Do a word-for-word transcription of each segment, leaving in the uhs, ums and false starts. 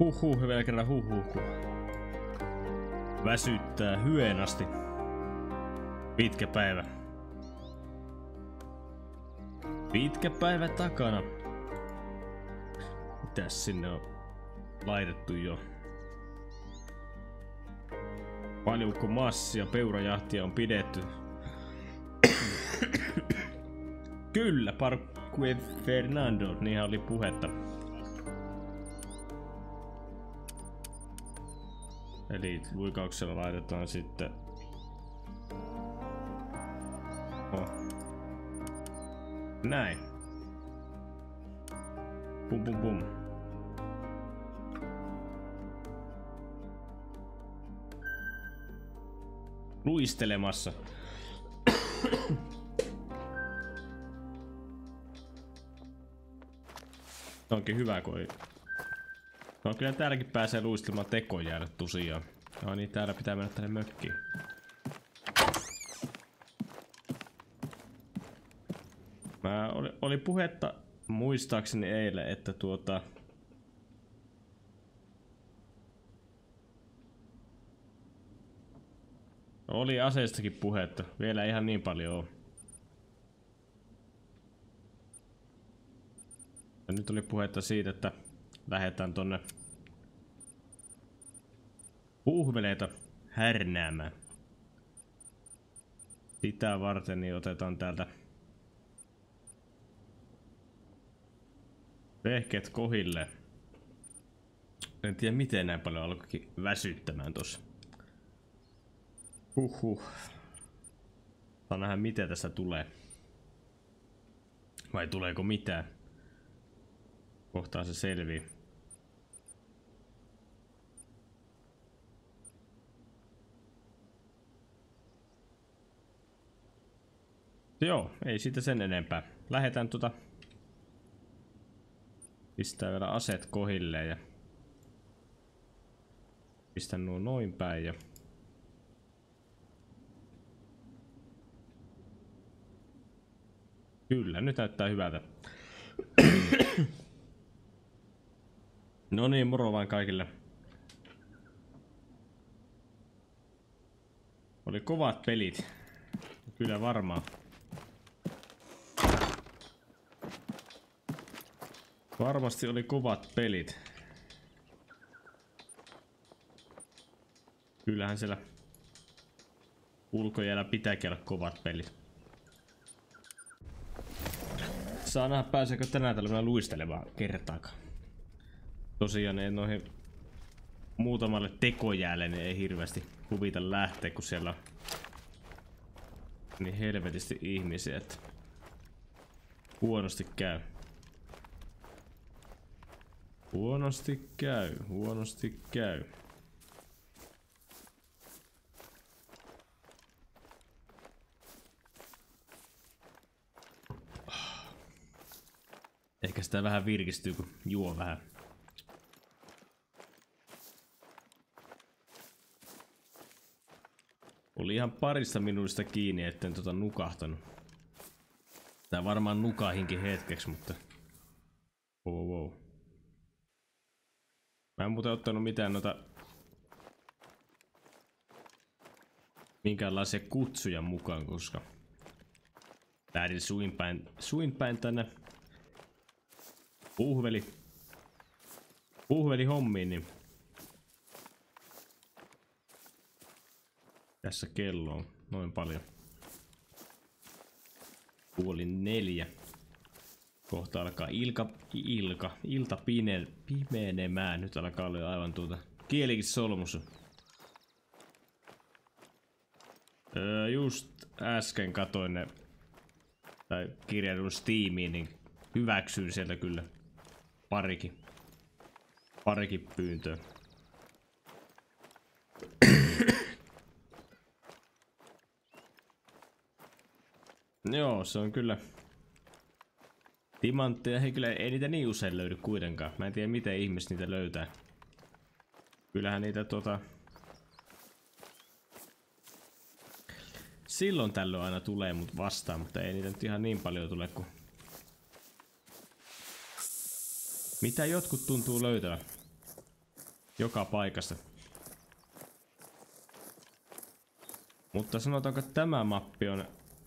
Huhhuh, vielä kerran huhhuh. Väsyttää hyen asti. Pitkä päivä. Pitkä päivä takana. Mitäs sinne on laitettu jo? Paljonko massia peurajahtia on pidetty? Kyllä, Parque Fernando, niinhän oli puhetta. Eli luikauksella laitetaan sitten... Oh. Näin. Pum pum pum. Luistelemassa. Onkin hyvä, kun ei... No kyllä täälläkin pääsee luistelemaan tekojäädä tosiaan. No niin, täällä pitää mennä tänne mökkiin. Mä oli, oli puhetta muistaakseni eilen, että tuota... Oli aseistakin puhetta. Vielä ihan niin paljon on. Ja nyt oli puhetta siitä, että lähdetään tonne puuhveleita härnäämään. Sitä varten niin otetaan täältä vehkeet kohille. En tiedä miten näin paljon alkoikin väsyttämään tossa. Huhhuh. Saa nähdä mitä tästä tulee. Vai tuleeko mitään? Kohtaan se selvii. Joo, ei siitä sen enempää. Lähetään tuota... Pistää vielä aseet kohilleen ja... Pistän nuo noin päin ja... Kyllä, nyt näyttää hyvältä. No niin, moro vaan kaikille. Oli kovat pelit. Kyllä varmaan. Varmasti oli kovat pelit. Kyllähän siellä ulkojäällä pitääkin olla kovat pelit. Saa nähdä pääseekö tänään tällä luistelemaan kertaakaan. Tosiaan ei noihin muutamalle tekojäälle niin ei hirveästi huvita lähteä, kun siellä on niin helvetisti ihmisiä, että huonosti käy. Huonosti käy, huonosti käy. Ehkä sitä vähän virkistyy, kun juo vähän. Oli ihan parissa minuutista kiinni, etten tota nukahtanut. Tää varmaan nukahinkin hetkeksi, mutta... Wow, wow. Mä en muuten ottanut mitään noita... Minkäänlaisia kutsuja mukaan, koska... Lähdin suin päin, suin päin tänne... Puuhveli... Puuhveli hommiin, niin... Tässä kello on noin paljon. Puoli neljä. Kohta alkaa ilka, ilka, ilta pine, pimenemään. Nyt alkaa olla aivan tuota kielikin solmussa. Öö, just äsken katoin ne, tai kirjaudun Steamiin, niin hyväksyin sieltä kyllä parikin, parikin pyyntöä. Joo, se on kyllä. Timantteja ei kyllä, ei niitä niin usein löydy kuitenkaan. Mä en tiedä miten ihmiset niitä löytää. Kyllähän niitä tota... Silloin tällöin aina tulee mut vastaan, mutta ei niitä nyt ihan niin paljon tule kuin... Mitä jotkut tuntuu löytävän. joka paikasta. Mutta sanotaanko, että tämä mappi on...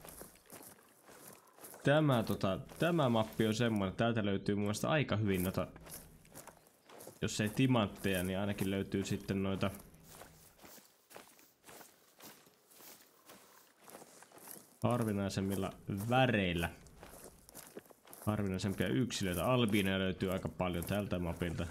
Tämä, tota, tämä mappi on semmoinen, täältä löytyy mun mielestä aika hyvin noita... Jos ei timantteja, niin ainakin löytyy sitten noita... Harvinaisemmilla väreillä. Harvinaisempia yksilöitä. Albiineja löytyy aika paljon tältä mapilta.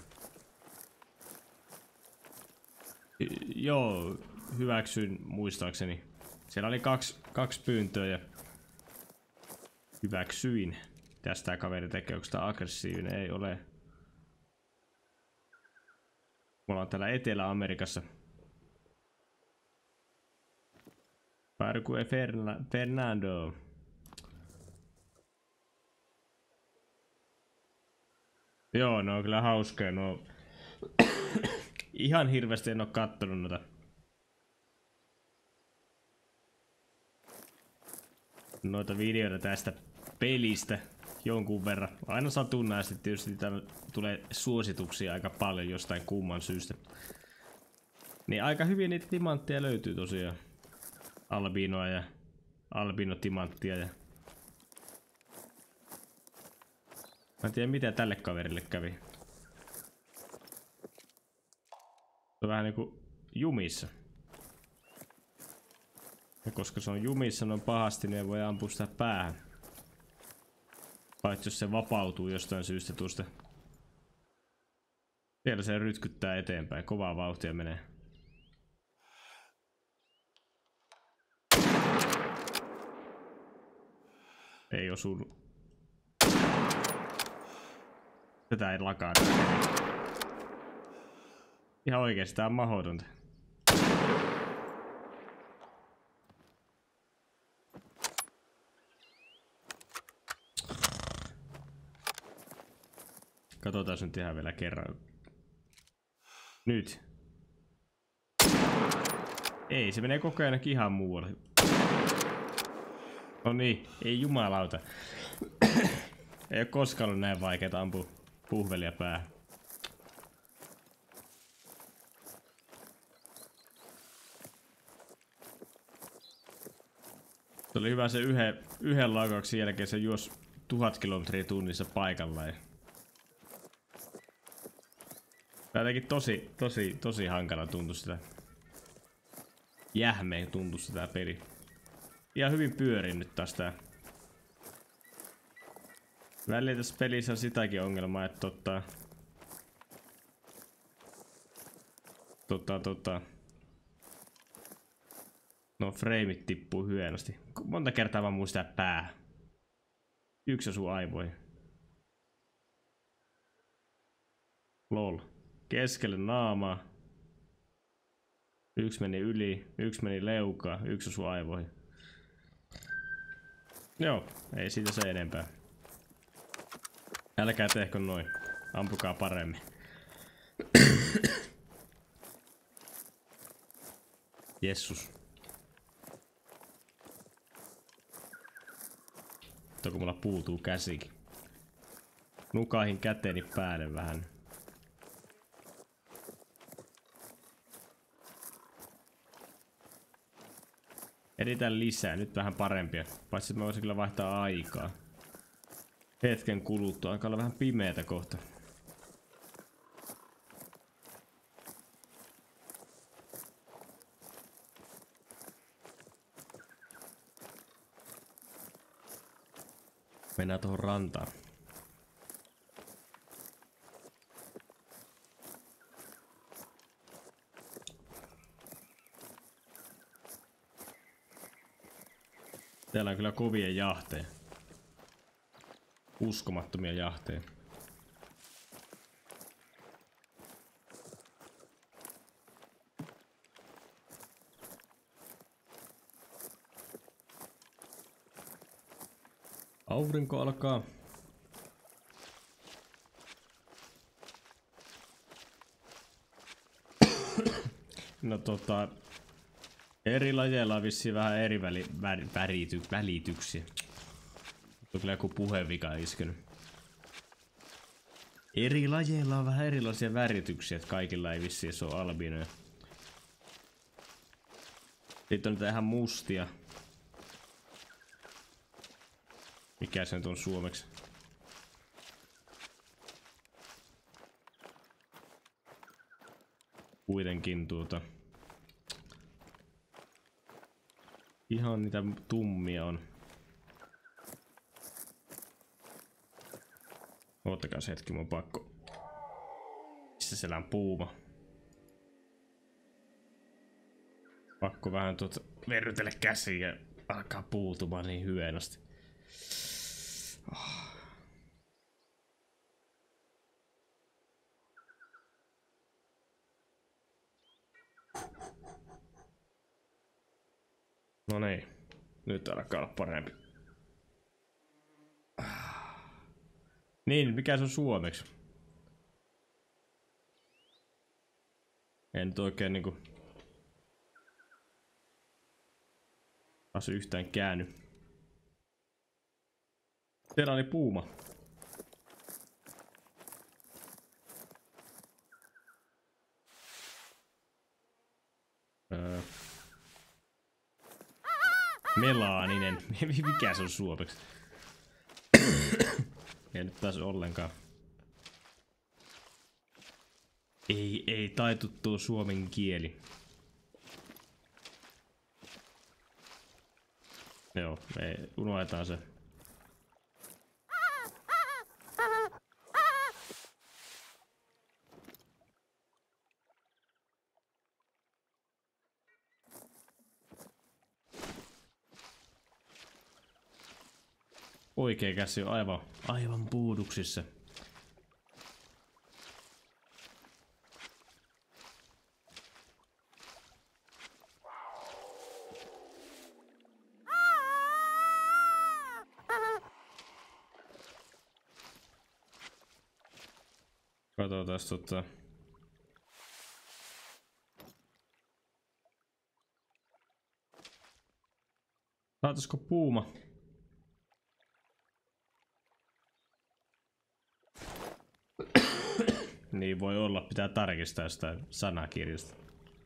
I joo, hyväksyin muistaakseni. Siellä oli kaksi, kaksi pyyntöä ja hyväksyin. Tästä kaveri tekee, onko tää aggressiivinen? Ei ole. Me ollaan täällä Etelä-Amerikassa. Parque Ferna Fernando. Joo, ne on kyllä hauskoja. No... Ihan hirveästi en oo kattonut noita. Noita videoita tästä pelistä jonkun verran. Aina satunnaisesti tietysti tulee suosituksia aika paljon jostain kumman syystä. Niin aika hyvin niitä timantteja löytyy tosiaan. Albinoa ja albinotimanttia ja... Mä en tiedä mitä tälle kaverille kävi. Se on vähän niinku jumissa. Ja koska se on jumissa noin pahasti, niin ei voi ampua sitä päähän. Paitsi jos se vapautuu jostain syystä tuosta. Siellä se rytkyttää eteenpäin. Kovaa vauhtia menee. Ei osunut. Tätä ei lakaa. Ihan oikeesti tää on mahdotonta. Katsotaan nyt ihan vielä kerran. Nyt. Ei, se menee koko ajan ihan muualle. No niin, ei jumalauta. Ei oo koskaan ollut näin vaikeeta ampua puhvelia päähän. Se oli hyvä se yhden, yhden laukauksen jälkeen se juosi tuhat kilometriä tunnissa paikallaan. Tää jotenkin tosi, tosi, tosi hankala tuntui sitä. Jähmeen tuntui sitä peli. Ihan hyvin pyörii nyt taas tää. Välillä tässä pelissä on sitäkin ongelmaa, että tota... Tota, tota... No frameit tippuu hienosti. Monta kertaa vaan muistaa pää. Yksi osuu aivoihin. Lol. Keskelle naamaa. Yksi meni yli, yksi meni leukaan, yksi osui aivoihin. Joo, ei siitä se enempää. Älkää tehkö noin. Ampukaa paremmin. Jessus. Mutta kun mulla puutuu käsikin. Nukahin käteeni päälle vähän. Editään lisää, nyt vähän parempia. Paitsi että mä voisin kyllä vaihtaa aikaa. Hetken kuluttua, alkaa olla vähän pimeätä kohta. Mennään tuohon rantaan. Täällä on kyllä kovia jahteja. Uskomattomia jahteja. Aurinko alkaa. No tota... Eri lajeilla on vissiin vähän eri väli, väri, värity, välityksiä. On kyllä joku puhevika iskenyt. Eri lajeilla on vähän erilaisia värityksiä, että kaikilla ei vissiin se ole albinoja. Sitten on niitä ihan mustia. Mikä se nyt on suomeksi? Kuitenkin tuota... Ihan niitä tummia on. Oottakaa se hetki, mun on pakko. Missä siellä on puuma? Pakko vähän tuota verrytellä käsiä ja alkaa puutumaan niin hyenosti. Oh. No niin, nyt alkaa olla parempi. Niin, mikä se on suomeksi? En nyt oikein niinku... taas yhtään käänny. Siellä oli puuma. Öö. Melaaninen. Mikä se on suomeksi? Ei nyt taas ollenkaan. Ei, ei taitu tuo suomen kieli. Joo, ei, unohdetaan se. Oikea käsi on aivan, aivan puuduksissa. Katsotaan tota. Saataisiko puuma? Niin voi olla, pitää tarkistaa sitä sanakirjasta.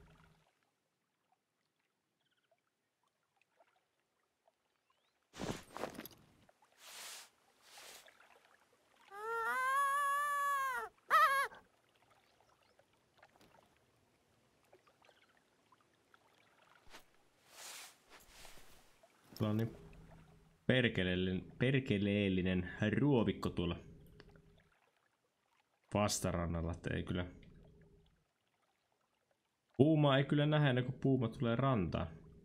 Tuolla on niin perkeleellinen, perkeleellinen ruovikko tuolla vastarannalla, että ei kyllä... Puumaa ei kyllä nähdä ennen kuin puuma tulee rantaan.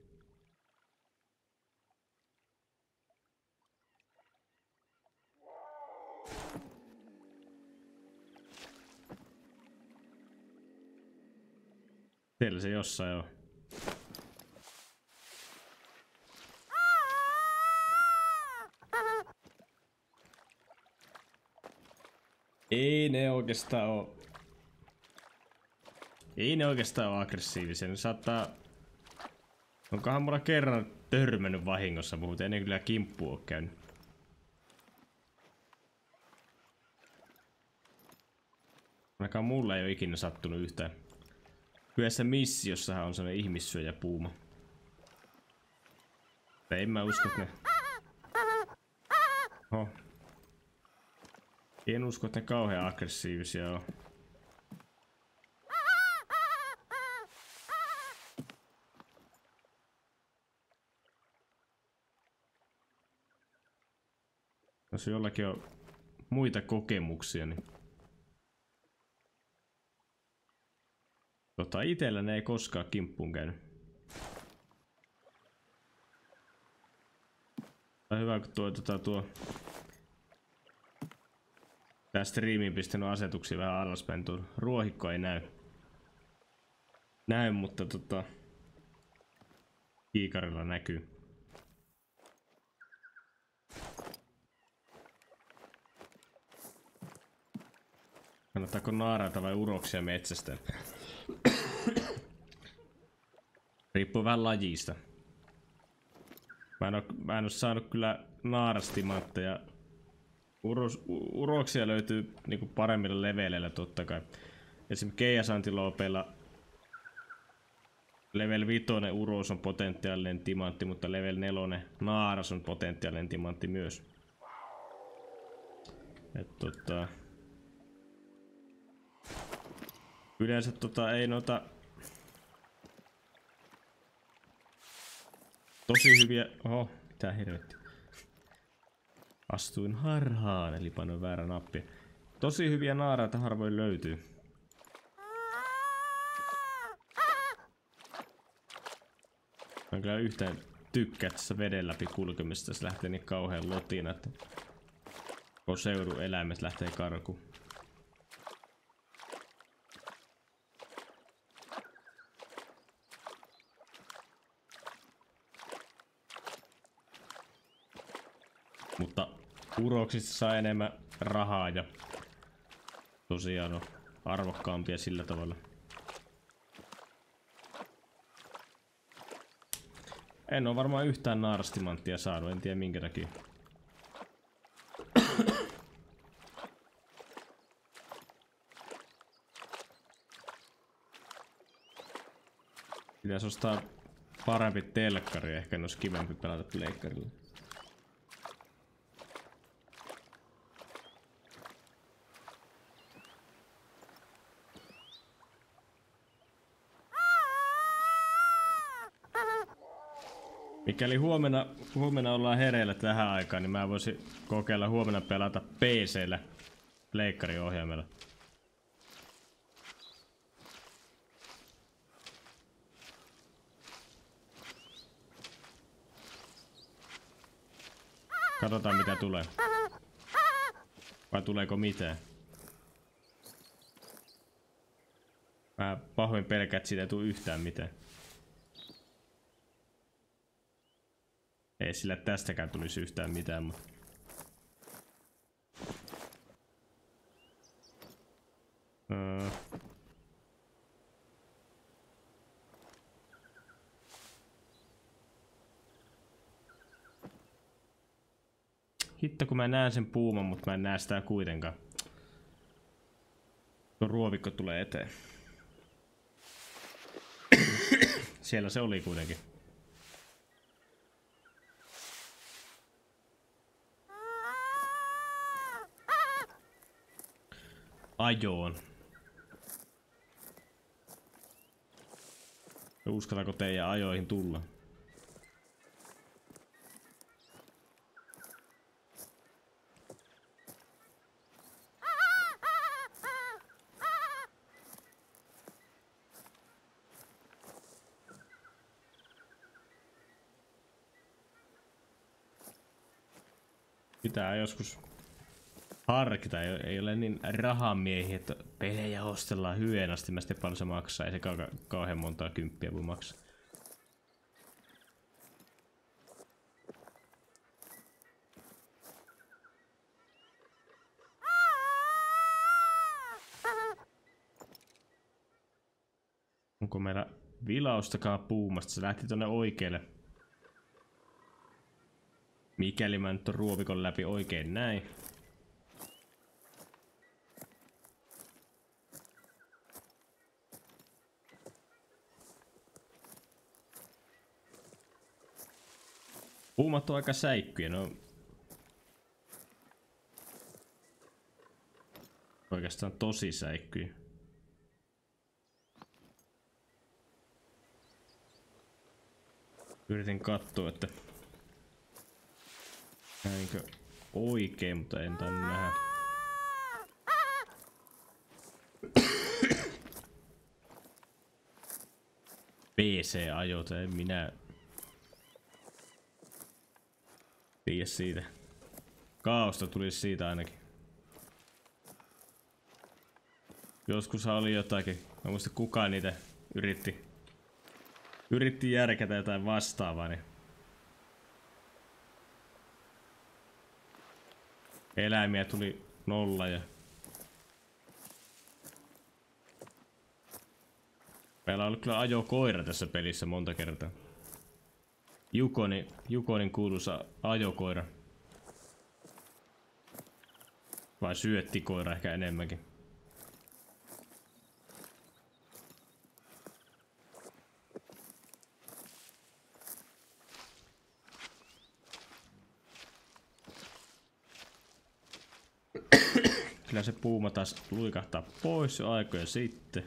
Siellä se jossain on. Ei ne oikeastaan oo... Ei ne oikeastaan oo aggressiivisia, ne saattaa... Onkohan mulla kerran törmännyt vahingossa, mutta ennen kyllä kimppu oo käynyt. Ainakaan mulla ei oo ikinä sattunut yhtään. Yhdessä missiossahan on sellainen ihmissyöjäpuuma. Tai en mä usko, että ne... Oho. En usko, että ne kauhean aggressiivisia on. Jos jollakin on muita kokemuksia, niin... Tota, itellä ne ei koskaan kimppuun käynyt. Tää on hyvä, kun tuo, tuo, tuo... Tää striimiin pistänyt asetuksia vähän alaspäin, tuo ruohikko ei näy. Näy, mutta tota... Kiikarilla näkyy. Kannattaako naarata vai uroksia metsästä? Riippuu vähän lajista. Mä en oo, mä en oo saanut kyllä naarastimantteja Uros, uroksia löytyy niinku paremmilla leveleillä totta kai. Esimerkiksi Keijasantilopeilla level viisi uros on potentiaalinen timantti, mutta level neljä naaras on potentiaalinen timantti myös. Et tota... Yleensä tota ei noita... Tosi hyviä... Oho, mitä hirvetti. Astuin harhaan, eli painoin väärä nappi. Tosi hyviä naaraita harvoin löytyy. Mä en kyllä yhtään tykkää tässä veden läpi kulkemista, se lähtee niin kauhean lotina, että kun seudun eläimet lähtee karkuun. Mutta uroksista saa enemmän rahaa ja tosiaan on arvokkaampia sillä tavalla. En ole varmaan yhtään naarastimanttia saanut, en tiedä minkä takia. Pitäis ostaa parempi telkkari, ehkä en olisi kivempi pelata pleikkarilla. Mikäli huomenna, huomenna ollaan hereillä tähän aikaan, niin mä voisin kokeilla huomenna pelata P C:llä pleikkariohjaimella. Katsotaan mitä tulee. Vai tuleeko mitään? Mä pahoin pelkään, että siitä ei tule yhtään mitään. Ei sillä tästäkään tulisi yhtään mitään, mutta... Öö. Hitto kun mä näen sen puuman, mutta mä en näe sitä kuitenkaan. Tuo ruovikko tulee eteen. Siellä se oli kuitenkin. Ajoon. Uskallako teidän ajoihin tulla? Pitää joskus harkita, ei ole niin rahamiehiä, että pelejä ostellaan hyenasti, mä sitten paljon se maksaa, ei se kau kauhean montaa kymppiä voi maksaa. Onko meillä vilaustakaan puumasta, se lähti tonne oikealle. Mikäli mä nyt on ruovikon läpi oikein näin. Puumat on aika säikkyjä, no oikeastaan tosi säikkyjä. Yritin katsoa, että näinkö oikein, mutta en tainnut nähdä. P C-ajot, en minä tiedä siitä. Kaaosta tulisi siitä ainakin. Joskus oli jotakin, mä muista kukaan niitä yritti Yritti järkätä jotain vastaavaa, niin eläimiä tuli nolla ja meillä on ollut kyllä ajokoira tässä pelissä monta kertaa. Jukoni, Jukonin kuuluisa ajokoira. Vai syöttikoira ehkä enemmänkin. Kyllä se puuma taas luikahtaa pois jo aikoja sitten.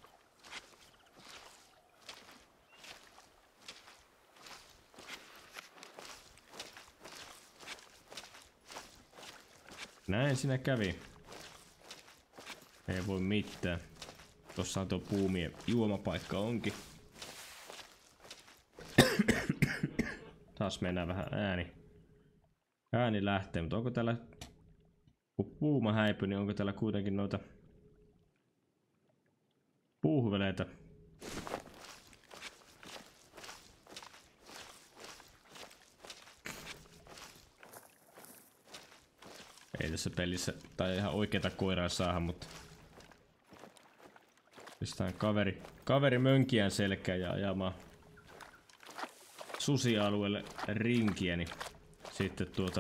Näin siinä kävi. Ei voi mitään. Tossa on tuo puumien juomapaikka onkin. Taas mennään vähän ääni. Ääni lähtee, mutta onko täällä... Kun puuma häipyy, niin onko täällä kuitenkin noita... puuhveleita? Ei tässä pelissä tai ihan oikeeta koiraa saada, mutta pistään kaveri, kaveri mönkiään selkään ja ajamaan susialueelle rinkiä, niin sitten tuota...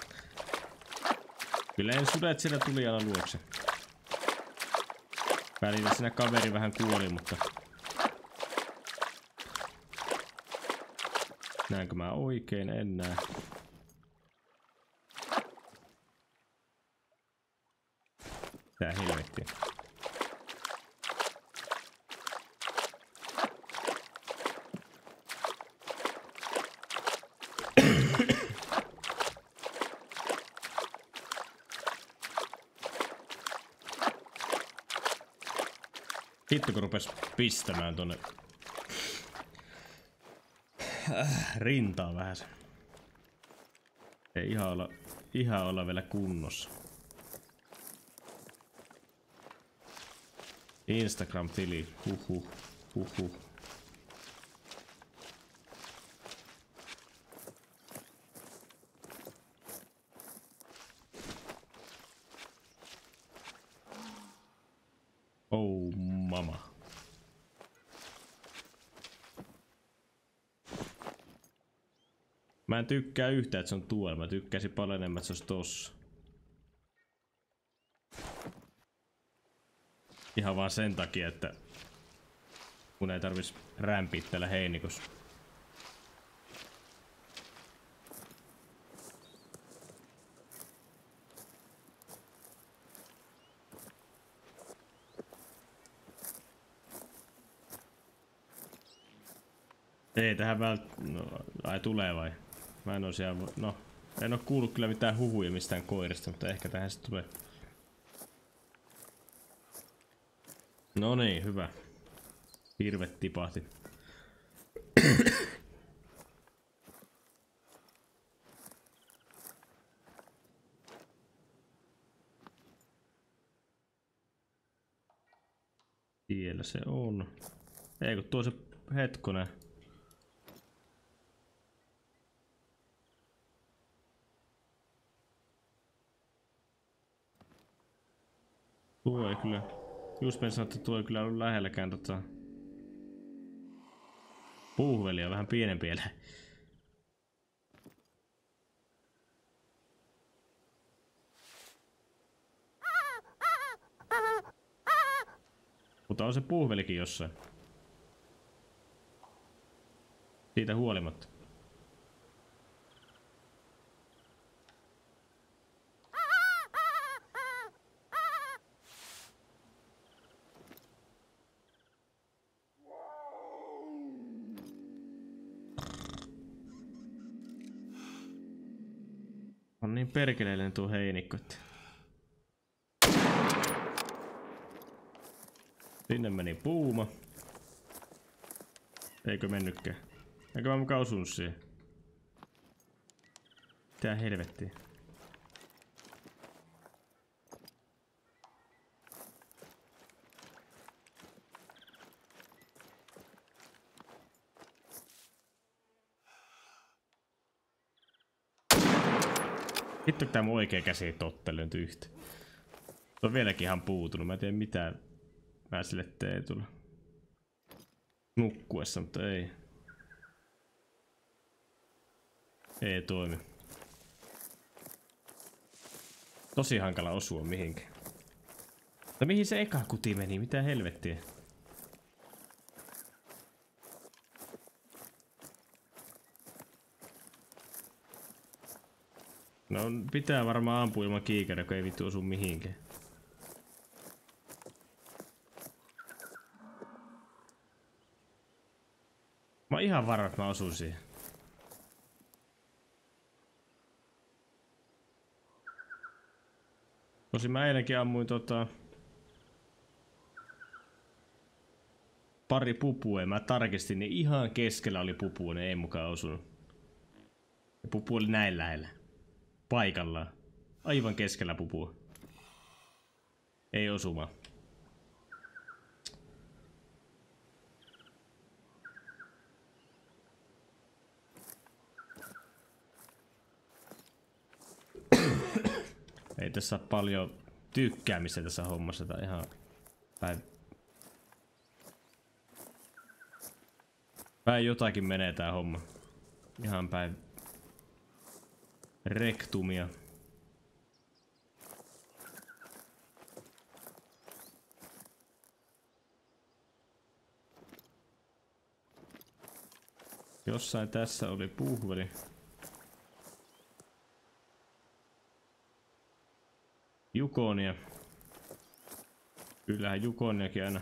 Kyllä en sudet siellä tuli aina luokse. Välillä siinä kaveri vähän kuoli, mutta... Näenkö mä oikein? En näe. Tää helvetti. Hitto kun rupes pistämään tonne äh, rintaan vähän. Ei ihan olla, ihan olla vielä kunnossa. Instagram-tili, huhhuh, huhhuh. Oh mama. Mä en tykkää yhtään, että se on tuolla. Mä tykkäisin paljon enemmän, että se olisi tossa. Ihan vaan sen takia, että mun ei tarvis rämpiä täällä heinikossa. Ei tähän vält... No, ai tulee vai? Mä en oo siellä... No, en oo kuullut kyllä mitään huhuja mistään koirista, mutta ehkä tähän sitten tulee. No niin, hyvä. Hirvet tipahti. Siellä se on. Ei kun tuo se hetkonen. Tuo ei kyllä. Just mä sanoin, että tuo ei kyllä ollut lähelläkään tota... puuhvelia, vähän pienempi eläin. Mutta on se puuhvelikin jossain. Siitä huolimatta. On niin perkeleellinen tuo heinikko. Sinne meni puuma. Eikö mennytkään? Eikö mä mukaan osunut siihen? Mitä helvettiä? Hitto tää mun oikea käsi ei tottele nyt yhtä. Se on vieläkin ihan puutunut. Mä en tiedä mitä mä sille teen tulla nukkuessa, mutta ei. Ei toimi. Tosi hankala osua mihinkään. No mihin se eka kuti meni? Mitä helvettiä? No pitää varmaan ampua ilman kiikärä, kun ei vittu osu mihinkään. Mä oon ihan varma, että mä osun siihen. Tosin mä eilenkin ammuin tota... pari pupua, mä tarkistin, niin ihan keskellä oli pupua, ne ei mukaan osunut. Ja pupu oli näin lähellä. Paikallaan. Aivan keskellä pupua. Ei osuma. Ei tässä ole paljon tykkäämistä tässä hommassa, tai ihan päin... päin jotakin menee tää homma. Ihan päin rektumia. Jossain tässä oli puhveli. Jukonia. Kyllähän Jukoniakin aina.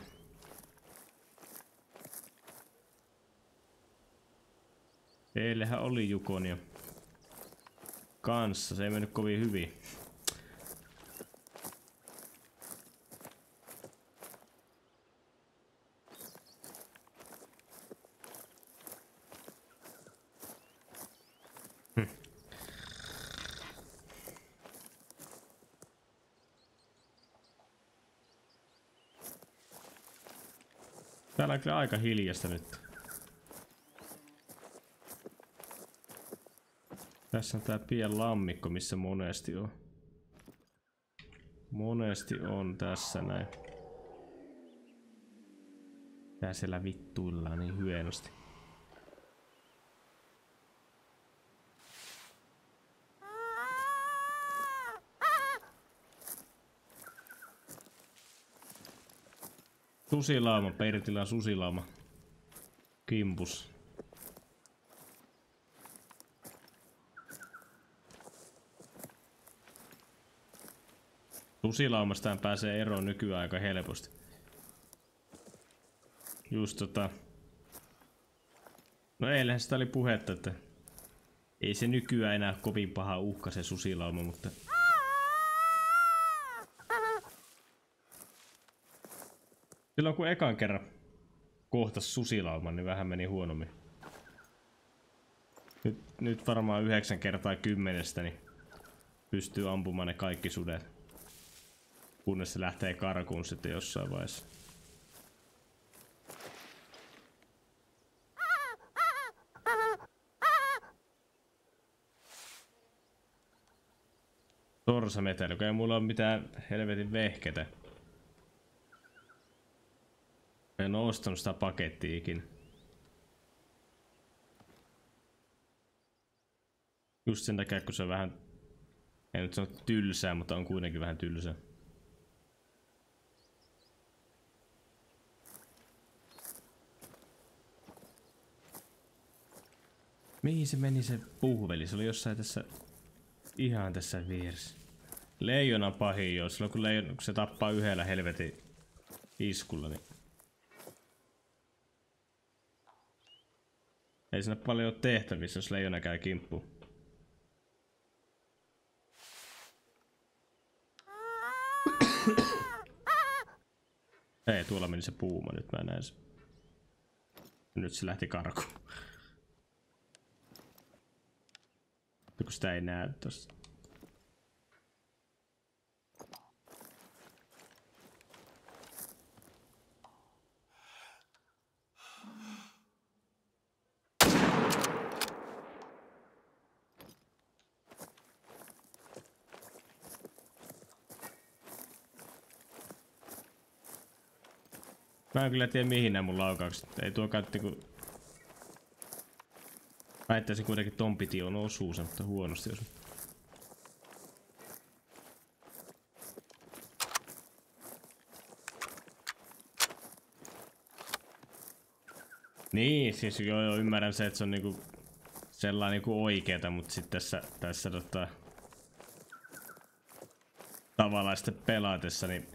Eilähän oli Jukonia kanssa, se ei mennyt kovin hyvin. Hm. Täällä on kyllä aika hiljasta nyt. Tässä on tää pien lammikko, missä monesti on. Monesti on tässä näin. Tää siellä vittuillaan niin hienosti. Susilauma, Pertilän susilauma. Kimpus. Susilaumastaan pääsee eroon nykyään aika helposti. Just tota... No eilähän sitä oli puhetta, että... Ei se nykyään enää kovin paha uhka se susilauma, mutta... Silloin kun ekan kerran kohtas susilauman, niin vähän meni huonommin. Nyt, nyt varmaan yhdeksän kertaa kymmenestä, niin... Pystyy ampumaan ne kaikki sudet. Kunnes se lähtee karkuun sitten jossain vaiheessa. Torsameteli, kun ei mulla ole mitään helvetin vehketä. En oo ostanut sitä pakettia ikinä. Just sen takia, kun se on vähän... Ei nyt sano tylsää, mutta on kuitenkin vähän tylsää. Mihin se meni se puhveli? Se oli jossain tässä... Ihan tässä vieressä. Leijona pahin jo. Silloin kun, leijona, kun se tappaa yhdellä helvetin iskulla, niin... Ei siinä paljon ole tehtävissä, jos leijona käy kimppuun. Hei, tuolla meni se puuma. Nyt mä näen sen. Nyt se lähti karkuun. Kun sitä ei näy tossa. Mä en kyllä tiedä mihin nämä mun laukaukset. Ei tuo käytti ku... Väittäisin kuitenkin ton piti on osuus, mutta huonosti osuu. Niin, siis joo, joo ymmärrän se, että se on niinku sellainen niinku oikeeta, mutta sitten tässä, tässä tota, tavallaan sitten pelaatessa, niin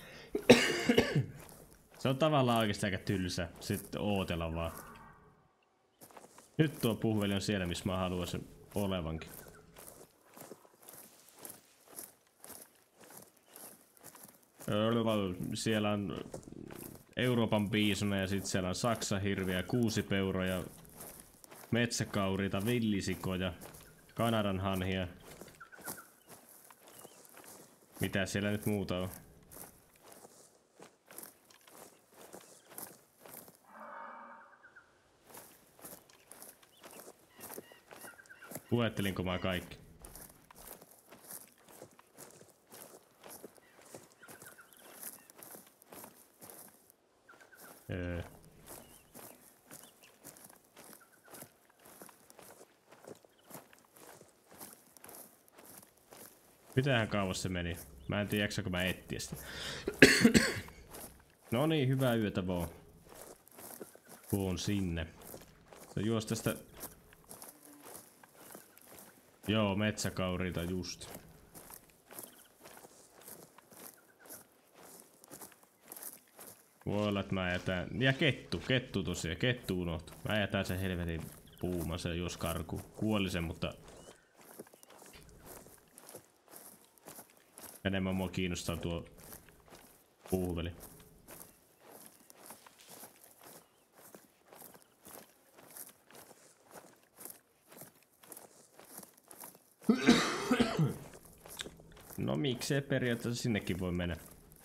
se on tavallaan oikeasti aika tylsä sitten ootella vaan. Nyt tuo puhveli on siellä, missä mä haluaisin olevankin. Siellä on Euroopan biisona ja sitten siellä on saksahirviä, kuusipeuroja, metsäkauriita, villisikoja, Kanadan hanhia. Mitä siellä nyt muuta on? Luettelinko mä kaikki? Öö. Mitähän kauas se meni? Mä en tiedä, jaksako mä etsiä sitä. No niin, hyvää yötä vaan. Tuon sinne. Se juos tästä... Joo, metsäkauriita just. Voi olla, että mä jätän... Ja kettu, kettu tosiaan, kettu unohtu. Mä jätän sen helvetin puuman, se jos karku. Kuoli sen, mutta... Enemmän mua kiinnostaa tuo puhveli. No miksei periaatteessa sinnekin voi mennä.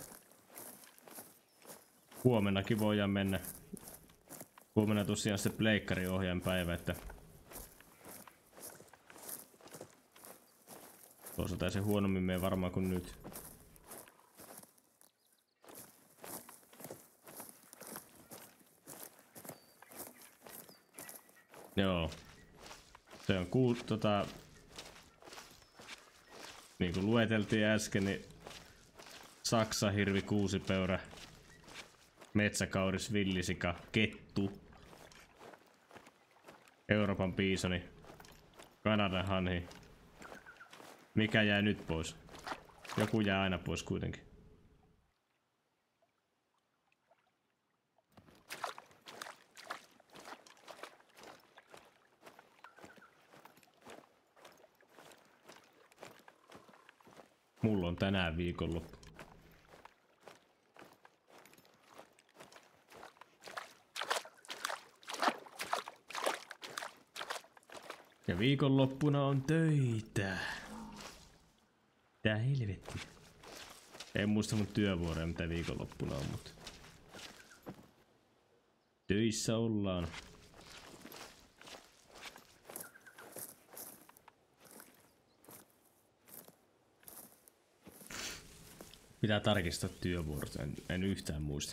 Huomennakin voidaan mennä. Huomenna tosiaan se pleikkari-ohjaajan päivä, että... Toisaalta ei se huonommin mene varmaan kuin nyt. Joo. Se on ku, tota... Niin kuin lueteltiin äsken, niin saksahirvi, kuusipeura, metsäkauris, villisika, kettu, Euroopan piisoni, Kanadan hanhi. Mikä jää nyt pois? Joku jää aina pois kuitenkin. Mulla on tänään viikonloppu. Ja viikonloppuna on töitä. Tää helvetti. En muista mun työvuoroja mitä viikonloppuna on, mutta... Töissä ollaan. Pitää tarkistaa työvuorot, en, en yhtään muista.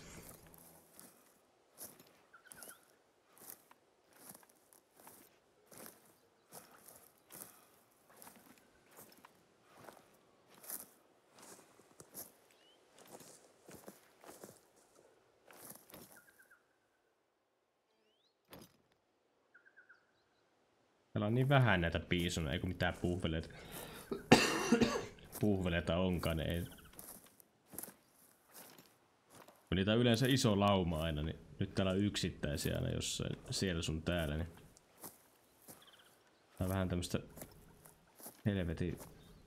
Täällä on niin vähän näitä piisoneja, eikö mitään puhveleita. Puhveleita onkaan, ei. Kun niitä on yleensä iso lauma aina, niin nyt täällä on yksittäisiä aina jossain siellä sun täällä, niin... Tää on vähän tämmöstä... Helvetin...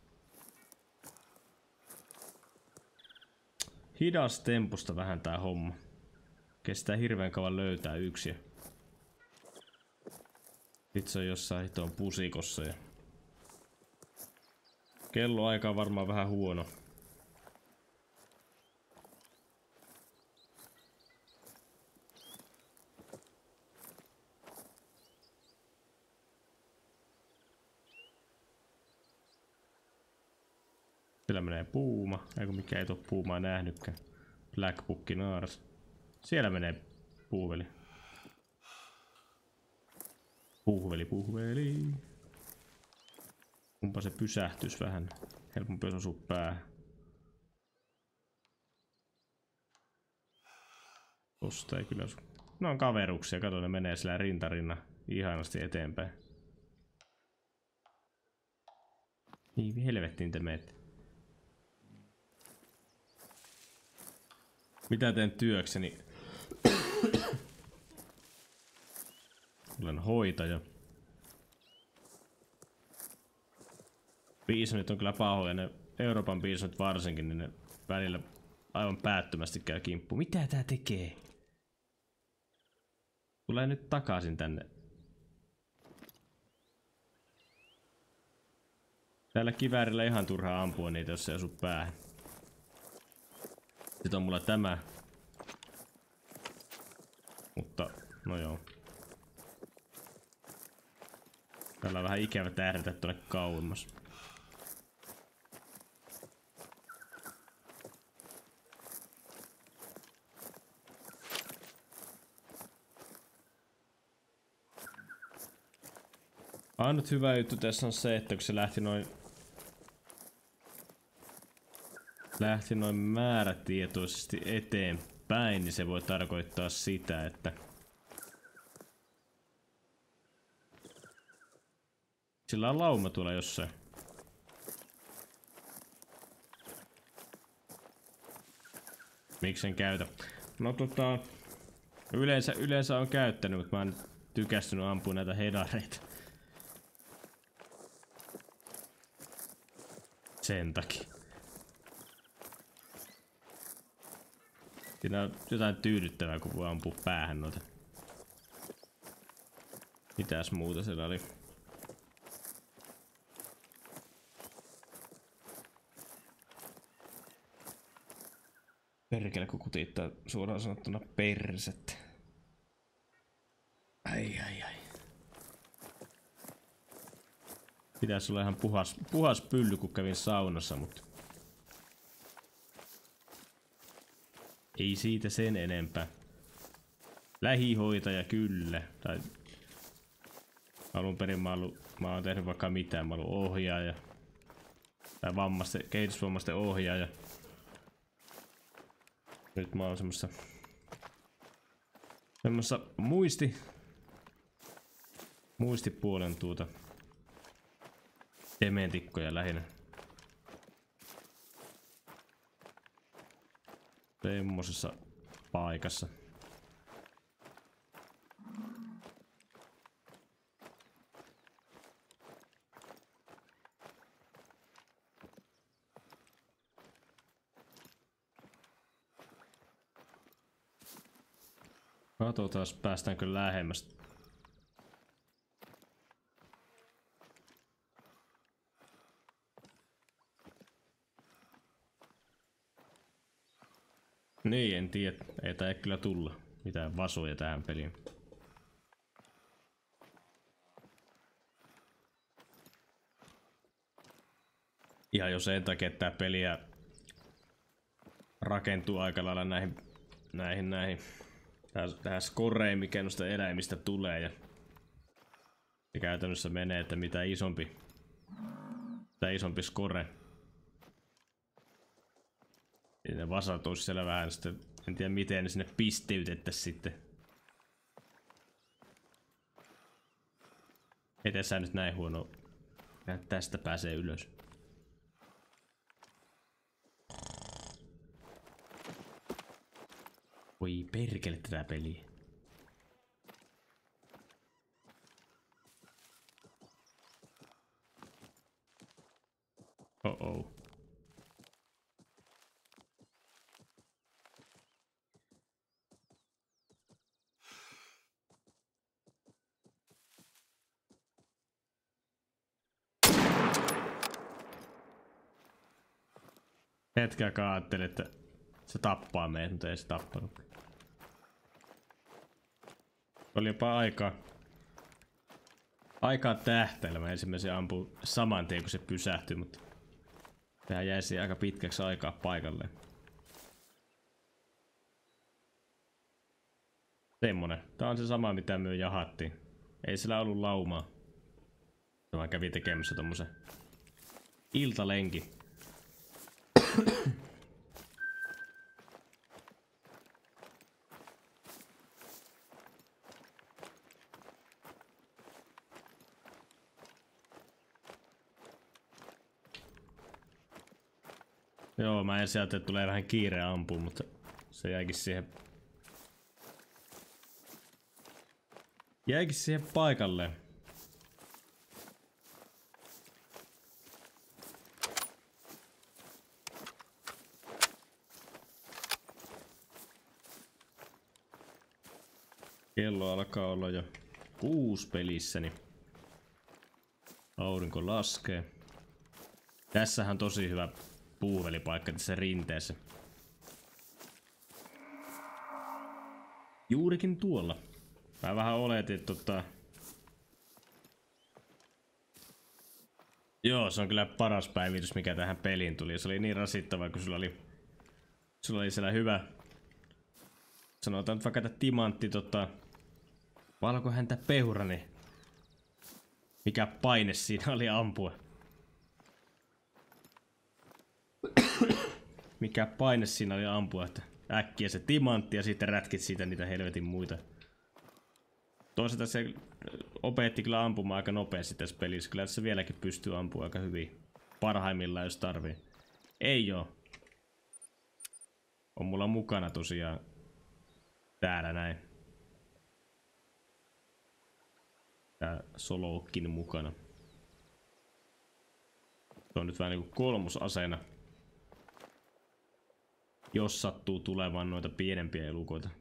Hidas tempusta vähän tää homma. Kestää hirveän kauan löytää yksiä. Itse on jossain hitoon pusikossa ja... Kelloaika on varmaan vähän huono. Siellä menee puuma, eikö mikä ei oo puumaa nähnytkään. Black Book naaras. Siellä menee puuveli. Puhveli, puhveli. Kumpa se pysähtys vähän. Helpompi jos osuu päähän. Tosta ei kyllä osu. ne on kaveruksia. Kato, ne menee sillä rintarinna ihanasti eteenpäin. Niin helvettiin te meette. Mitä teen työkseni? Olen hoitaja. Bisonit on kyllä pahoja, ne Euroopan bisonit varsinkin, niin ne välillä aivan päättömästi käy kimppuun. Mitä tää tekee? Tulee nyt takaisin tänne. Tällä kiväärillä ihan turhaa ampua niitä, jos se osu päähän. Sitten on mulla tämä. Mutta, no joo. Täällä on vähän ikävä tähdätä tuonne kauemmas. Ainut hyvä juttu tässä on se, että kun se lähti noin lähti noin määrätietoisesti eteenpäin, niin se voi tarkoittaa sitä, että sillä on lauma tuolla jossain. Miksen käytä? No tota, yleensä, yleensä on käyttänyt, mutta mä oon tykästynyt ampua näitä hedareita. Sen takia. Siinä on jotain tyydyttävää, kun voi ampua päähän noita. Mitäs muuta siellä oli? Perkele, kun kutittaa suoraan sanottuna perset. Ai ai ai. Pitäis olla ihan puhas, puhas pylly, kun kävin saunassa, mutta ei siitä sen enempää. Lähihoitaja kyllä. Tai alun perin mä, ollut, mä oon tehnyt vaikka mitään. Mä oon ollut ohjaaja. Tai vammaisten, kehitysvammaisten ohjaaja. Nyt mä oon semmossa semmossa muisti muistipuolen tuota dementikkoja lähinnä. Semmosessa paikassa. Katsotaan, päästäänkö lähemmäs. Niin, en tiedä. Ei tää kyllä tulla mitään vasuja tähän peliin. Ihan jo sen takia, että tää peliä rakentuu aika lailla näihin näihin näihin tähän skoreen, mikä noista eläimistä tulee, ja se käytännössä menee, että mitä isompi mitä isompi skore, niin ne vasat olisi siellä vähän sitten, en tiedä miten ne sinne pisteytettäisiin sitten. Ei tässä nyt näin huono, tästä pääsee ylös. Voi perkele tätä peliä. Oh oh. Hetken ajattelin, että se tappaa meidät, mutta ei se tappanut. Oli jopa aikaa. Aikaa tähtäillä. Mä ensimmäisen ampuin saman tien, kun se pysähtyi, mutta tähän jäisi aika pitkäksi aikaa paikalleen. Semmonen. Tää on se sama, mitä me jahattiin. Ei sillä ollut laumaa. Mä kävin tekemässä tommosen iltalenki. Joo, mä en sieltä, että tulee vähän kiire ampua, mutta se jäikin siihen... Jäikin siihen paikalleen. Kello alkaa olla jo kuusi pelissä, niin aurinko laskee. Tässähän on tosi hyvä puuvelipaikka tässä rinteessä. Juurikin tuolla. Mä vähän oletin, että tota... Joo, se on kyllä paras päivitys, mikä tähän peliin tuli. Se oli niin rasittavaa, kun sulla oli... Sulla oli siellä hyvä... Sanotaan nyt vaikka, että timantti tota... Valkohäntä peura, niin... Mikä paine siinä oli ampua. Mikä paine siinä oli ampua, että äkkiä se timantti ja sitten rätkit siitä niitä helvetin muita. Toisaalta se opetti kyllä ampumaan aika nopeasti tässä pelissä. Kyllä se vieläkin pystyy ampumaan aika hyvin. Parhaimmillaan jos tarvii. Ei oo. On mulla mukana tosiaan täällä näin. Tää Solokin mukana. Se on nyt vähän niinku kolmosaseena. Jos sattuu tulemaan noita pienempiä elukoita.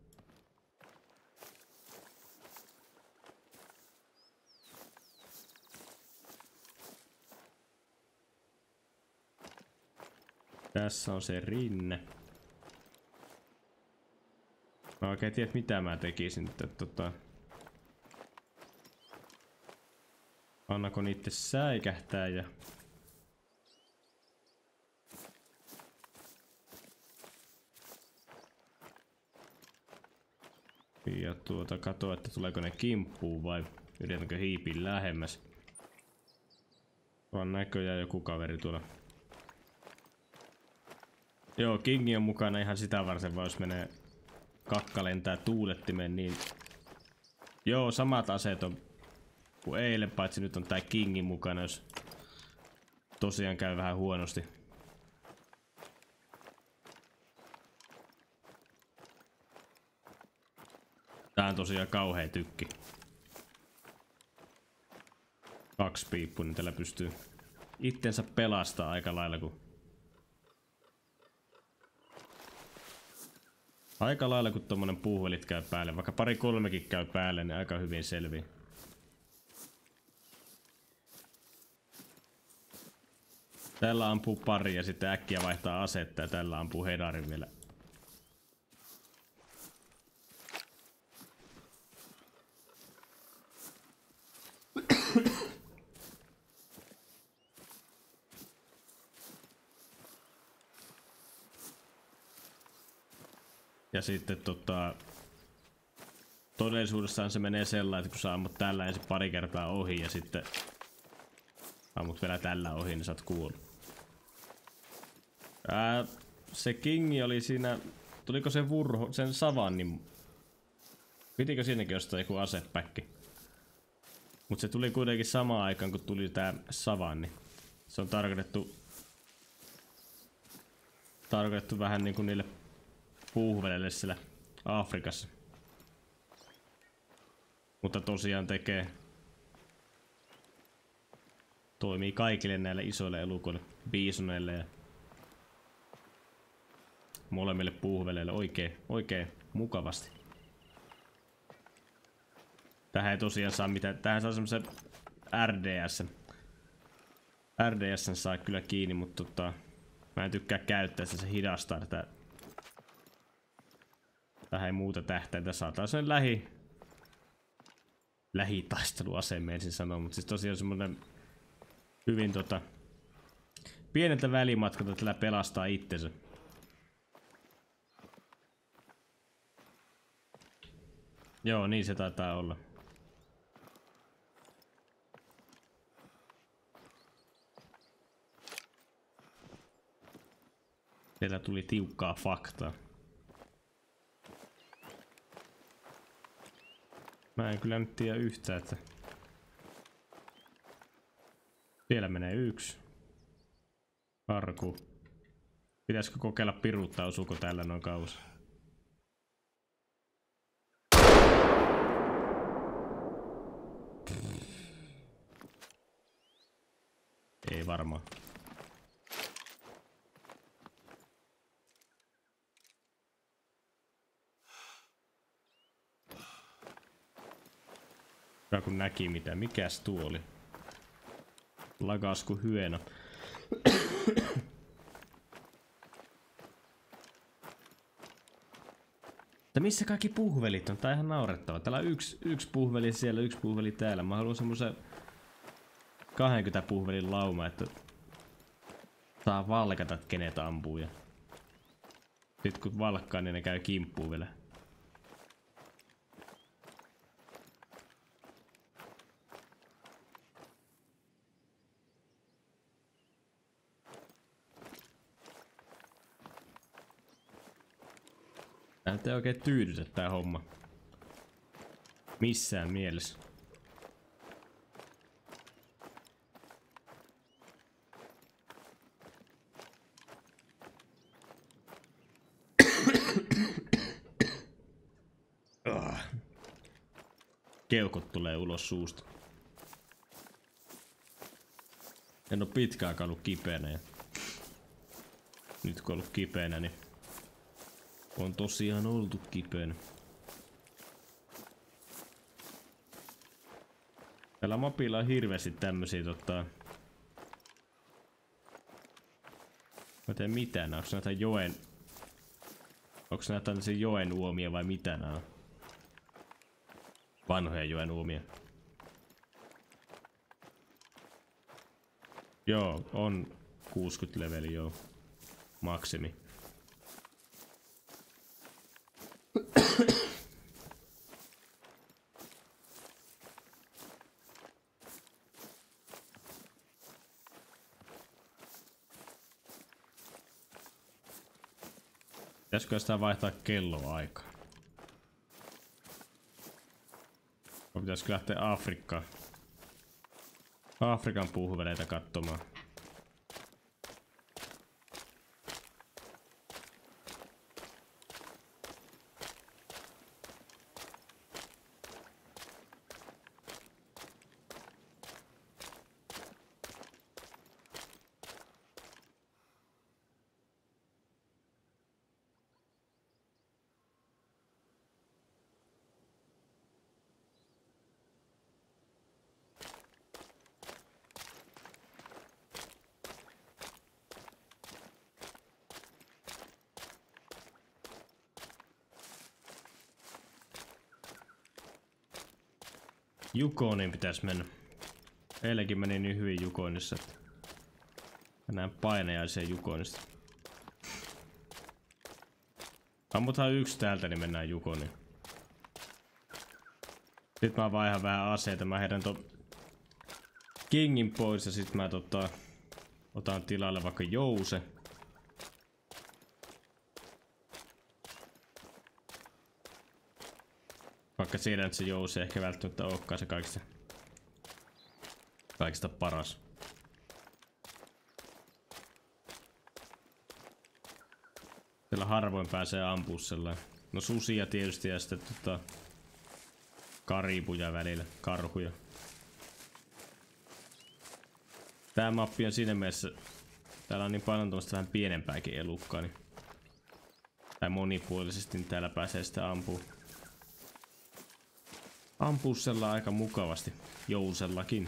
Tässä on se rinne. Mä oikein tiedä mitä mä tekisin, että tota... Annako niitte säikähtää ja... Ja tuota katsoa, että tuleeko ne kimppuun vai yritänkö hiipiä lähemmäs. On näköjään joku kaveri tuolla. Joo, Kingi on mukana ihan sitä varten, vaan jos menee kakka lentää tuulettimeen, niin... Joo, samat aseet on kuin eilen, paitsi nyt on tää Kingi mukana, jos tosiaan käy vähän huonosti. Tää on tosiaan kauhea tykki. Kaksi piippu, niin tällä pystyy itsensä pelastaa aika lailla, kun... Aika lailla kun tommonen puuvelit käy päälle, vaikka pari kolmekin käy päälle, niin aika hyvin selvii. Tällä ampuu pari ja sitten äkkiä vaihtaa asetta ja tällä ampuu hedarin vielä. Ja sitten tota... Todellisuudessaan se menee sellainen, että kun sä ammut tällä ensin pari kertaa ohi ja sitten... Ammut vielä tällä ohi, niin sä oot kuollut. Ää, se Kingi oli siinä... Tuliko se Vurho, sen Savannin... Pitikö siinäkin ostaa joku asepäkki? Mut se tuli kuitenkin samaan aikaan, kun tuli tää Savanni. Se on tarkoitettu... Tarkoitettu vähän niinku niille... puuhvelelle siellä Afrikassa. Mutta tosiaan tekee... Toimii kaikille näille isoille elukoille, biisoneille ja... molemmille puuhveleille oikein, oikein mukavasti. Tähän ei tosiaan saa mitään, tähän saa semmosen R D S. R D S saa kyllä kiinni, mutta tota... Mä en tykkää käyttää sitä, se hidastaa tätä. Tähän ei muuta tähtäintä, saattaa sen lähi... Lähitaisteluaseen ensin sanoa, mutta siis tosiaan semmonen... Hyvin tota... Pieneltä välimatkalta tällä pelastaa itsensä. Joo, niin se taitaa olla. Siellä tuli tiukkaa faktaa. Mä en kyllä nyt tiedä yhtään, että... Siellä menee yksi. Karku. Pitäisikö kokeilla piruuttaa, osuuko täällä noin kauas? Ei varmaan. Hyvä kun näki mitä. Mikäs tuo oli? Lagas ku hyena. Mutta missä kaikki puhvelit on? Tää on ihan naurettava. Täällä on yksi, yksi puhveli siellä, yksi puhveli täällä. Mä haluan semmosen kaksikymmentä puhvelin lauma, että saa valkata kenet ampuu. Ja sitten kun valkkaa, niin ne käy kimppuun vielä. Tää ei oikein tyydytä tää homma. Missään mielessä. Keukot tulee ulos suusta. En oo pitkään ollut kipeänä ja nyt kun on ollut kipeänä, niin on tosiaan oltu kipeänä. Täällä mapilla on hirveästi tämmösiä tota... Mä teen mitään, onks näitä joen... Onks näitä tämmösiä joen uomia vai mitä nää on? Vanhoja joen uomia. Joo, on kuusikymmentä leveli, joo. Maksimi. Pitäisikö sitä vaihtaa kelloaikaa? Vai pitäisikö lähteä Afrikkaan? Afrikan puhveleita katsomaan. Jukooniin pitäis mennä. Eilenkin meni niin hyvin Jukoonissa, että mennään painajaiseen Jukoonista. Ammutaan yksi täältä, niin mennään Jukooniin. Sitten mä vaihan vähän aseita. Mä heitän ton Kingin pois ja sit mä tota, otan tilalle vaikka Jouse. Vaikka siinä nyt se Jouse ehkä välttämättä olekaan se kaikista, kaikista paras. Siellä harvoin pääsee ampua sellainen. No susia tietysti ja sitten tota, karibuja välillä, karhuja. Tää mappi on siinä mielessä, täällä on niin paljon tuommoista vähän pienempääkin elukkaa, niin, tai monipuolisesti niin täällä pääsee sitä ampumaan. Ampuu sellainen aika mukavasti, Jousellakin.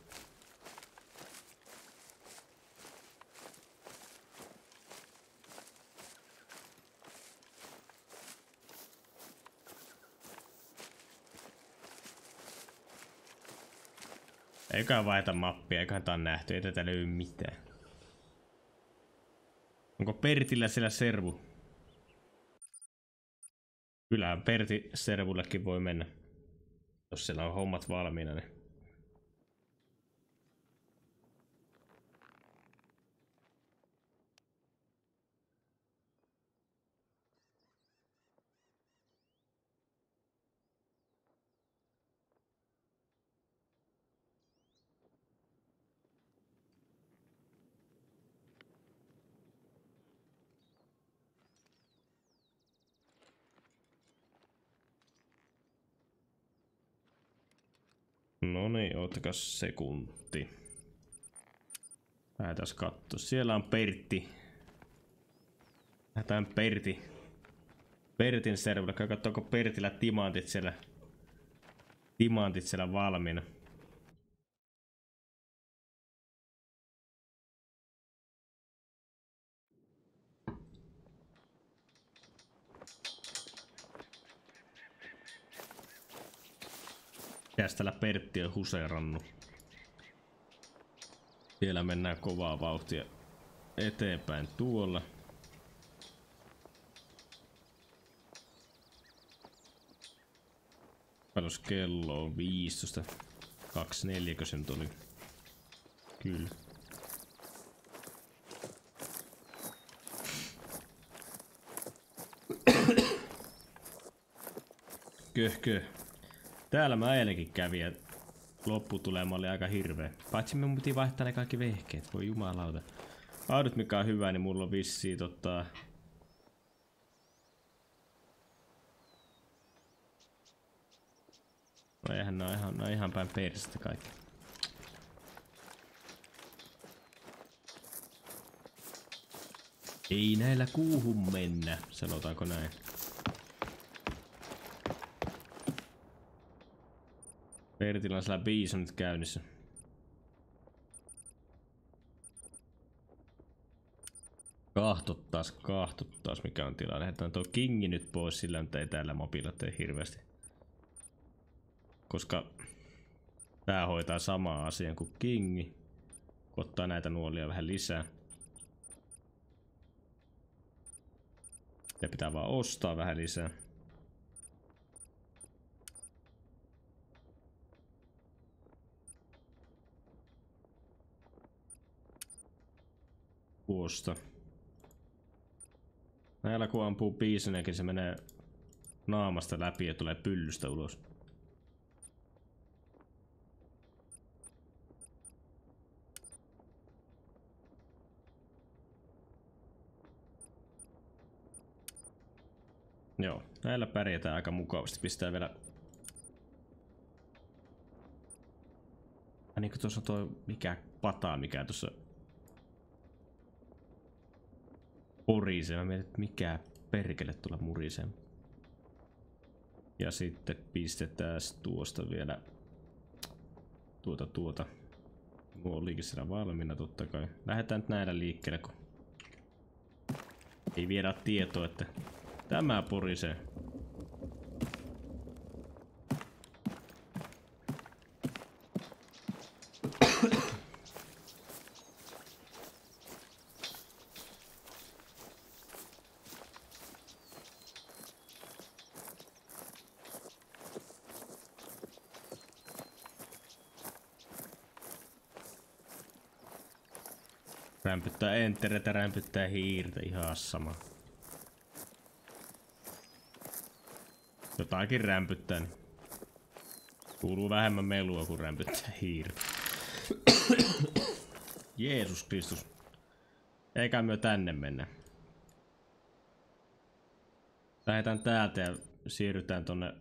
Eiköhän vaihda mappia, eiköhän tää on nähty, ei tätä löydy mitään. Onko Pertillä siellä servu? Kyllähän Perti servullekin voi mennä. Jos siellä on hommat valmiina, niin... No niin, ottakas sekunti. Lähdetään katsoa. Siellä on Pertti. Lähdetään Pertti. Pertin serverille. Käy katsoa, onko Pertillä timantit siellä. Timantit siellä valmiina. Mitäs täällä Pertti on huseerannut? Siellä mennään kovaa vauhtia eteenpäin tuolla. Paljon kello on viisitoista. kaksikymmentäneljä se nyt oli. Kyllä. Köh köh. Täällä mä eilenkin kävin ja lopputulema oli aika hirveä. Paitsi me piti vaihtaa ne kaikki vehkeet, voi jumalauta. Ainut mikä on hyvä, niin mulla on vissiin tota... No eihän ne on ihan, ne on ihan päin perstä kaikki. Ei näillä kuuhun mennä, sanotaanko näin. Pertillä on siellä bisonit käynnissä. Kahtottaas, kahtottaas mikä on tila. Lähdetään tuo Kingi nyt pois, sillä ei täällä mobilla tee hirveästi. Koska tää hoitaa samaa asiaa kuin Kingi. Ottaa näitä nuolia vähän lisää. Ja pitää vaan ostaa vähän lisää. Puosta. Näillä kun ampuu biisonenkin, se menee naamasta läpi ja tulee pyllystä ulos. Joo, näillä pärjätään aika mukavasti. Pistää vielä... Ja niin kuin tuossa on toi mikä pata, mikä tuossa... Purisee. Mä mietin, että mikä perkele tulla murisee. Ja sitten pistetään tuosta vielä... Tuota tuota. Mulla olikin siellä valmiina totta kai. Lähdetään nyt näillä liikkeelle, kun... Ei viedä tietoa, että... Tämä purisee. Rämpyttää enteretä, rämpyttää hiirtä, ihan sama. Jotakin rämpyttää. Niin kuuluu vähemmän melua kuin rämpyttää hiirtä. Jeesus Kristus. Eikä myö tänne mennä. Lähdetään täältä ja siirrytään tonne...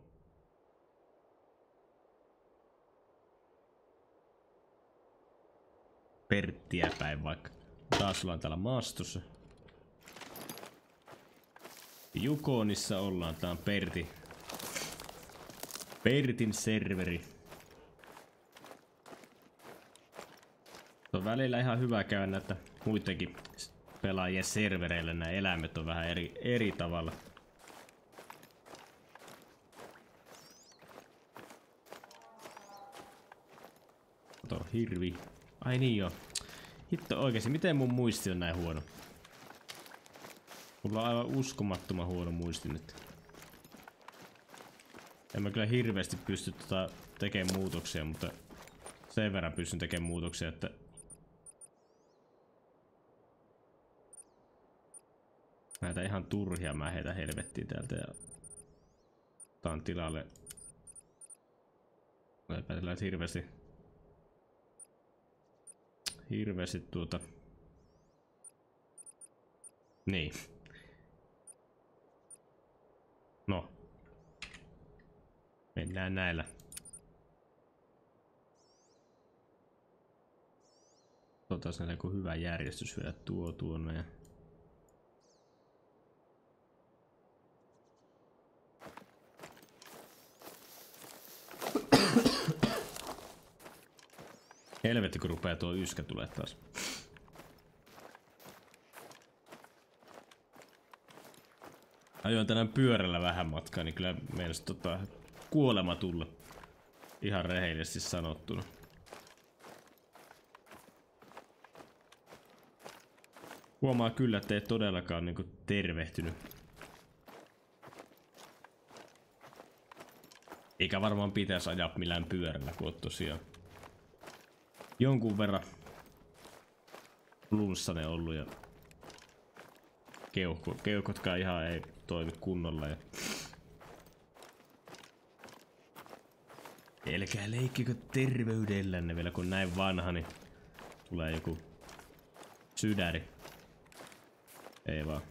Perttiä päin vaikka. Taas ollaan täällä maastossa. Jukonissa ollaan, tää on Perti. Pertin serveri. Se on välillä ihan hyvä käydä näitä muidenkin pelaajien servereille. Nämä eläimet on vähän eri, eri tavalla. Kato, hirvi. Ai niin joo. Hitto oikeesti, miten mun muisti on näin huono? Mulla on aivan uskomattoman huono muisti nyt. En mä kyllä hirveästi pysty tota tekemään muutoksia, mutta sen verran pystyn tekemään muutoksia, että näitä ihan turhia mä heitä helvettiin täältä ja otan tilalle. Epätellään hirveästi hirveästi tuota niin. No. Mennään näillä. Katsotaan sen joku hyvä järjestys vielä tuo tuonne. Ja... Helvetti kun rupee tuo yskä tulee taas. Ajoin tänään pyörällä vähän matkaa, niin kyllä meinas tota kuolema tulla. Ihan rehellisesti sanottuna. Huomaa kyllä, että ei todellakaan niinku tervehtynyt. Eikä varmaan pitäisi ajaa millään pyörällä, kun on tosiaan jonkun verran flunssainen ollut ja keuhko, keuhkotkaan ihan ei toimi kunnolla. Ja... Älkää leikkikö terveydellänne vielä, kun näin vanha, niin tulee joku sydäri. Ei vaan.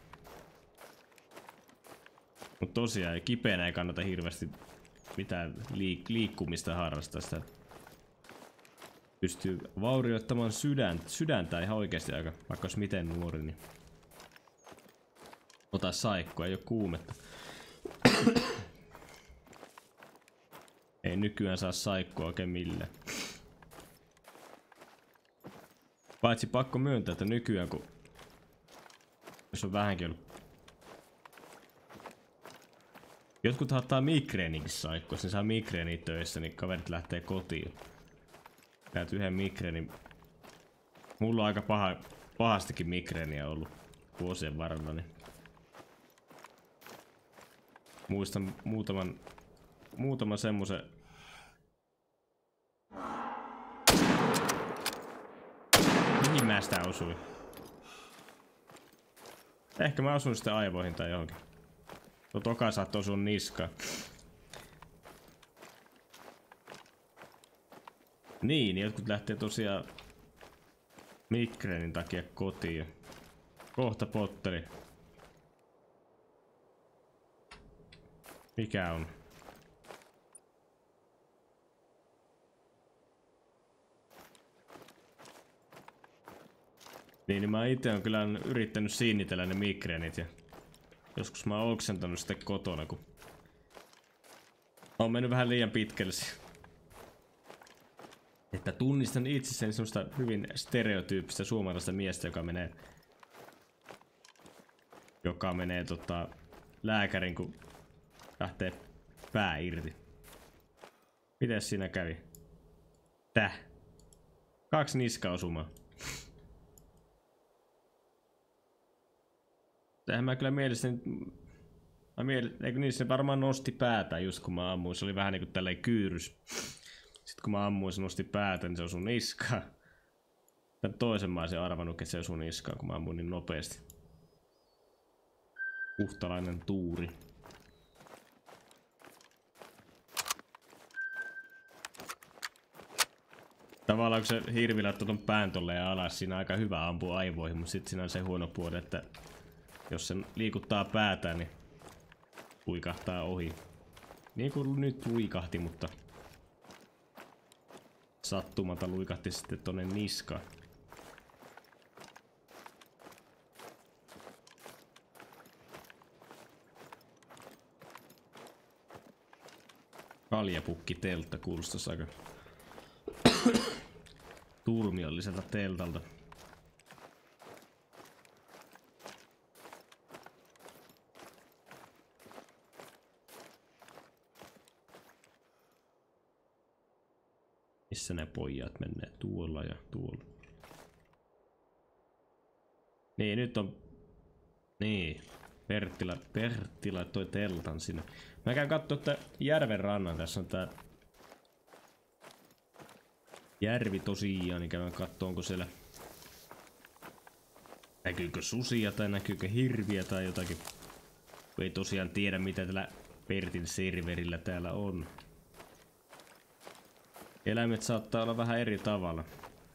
Mut tosiaan kipeänä ei kannata hirveästi mitään liik liikkumista harrastaa. Sitä pystyy vaurioittamaan sydäntä, sydäntä ihan oikeasti aika, vaikka olisi miten nuori, niin ota saikkoa, ei oo kuumetta. Ei nykyään saa saikkoa oikein millään. Paitsi pakko myöntää, että nykyään kun jos on vähänkin ollut... Jotkut ottaa migreeninkin saikkoa, jos ne saa migreeniä töissä, niin kaverit lähtee kotiin. Käyt yhden migreenin. Mulla on aika paha, pahastikin migreeniä ollut vuosien varrella, niin... Muistan muutaman... Muutaman semmosen... Mihin mä sitä osuin? Ehkä mä osun sitten aivoihin tai johonkin. Tuo toka saattoi osua niskaan. Niin, jotkut lähtee tosiaan migreenin takia kotiin. Kohta potteri. Mikä on? Niin, niin mä itse on kyllä yrittänyt sinnitellä ne migreenit ja joskus mä oon oksentanut sitten kotona, kun on mennyt vähän liian pitkälle. Että tunnistan itsessäni semmoista hyvin stereotyyppistä suomalaista miestä, joka menee joka menee tota lääkärin, kun lähtee pää irti. Mites siinä kävi? Täh. Kaksi niskaosumaa. Tähän mä kyllä mielestäni... Mä miel... Eikö niin, se varmaan nosti päätä just kun mä ammuin. Se oli vähän niinku tälleen kyyrys. Sitten kun mä ammuin, se nosti päätä, niin se osui niskaan. Tän toisen mä olisin arvannut, että se osui niskaan, kun mä ammuin niin nopeasti. Puhtalainen tuuri. Tavallaan kun se hirvi laittoi ton pään tolleen alas, siinä on aika hyvä ampua aivoihin, mutta sit siinä on se huono puoli, että jos se liikuttaa päätään, niin luikahtaa ohi. Niin kuin nyt luikahti, mutta sattumalta luikahti sitten tonne niskaan. Kaljapukki teltta kuulostaisi aika turmiolliselta teltalta. Missä ne pojat menee? Tuolla ja tuolla. Niin, nyt on... Niin. Pertti, Pertti laittoi teltan sinne. Mä käyn kattoo tää järven rannan. Tässä on tää... Järvi tosiaan, niin käyn kattoo, onko siellä... Näkyykö susia tai näkyykö hirviä tai jotakin. Ei tosiaan tiedä mitä tällä Pertin serverillä täällä on. Eläimet saattaa olla vähän eri tavalla.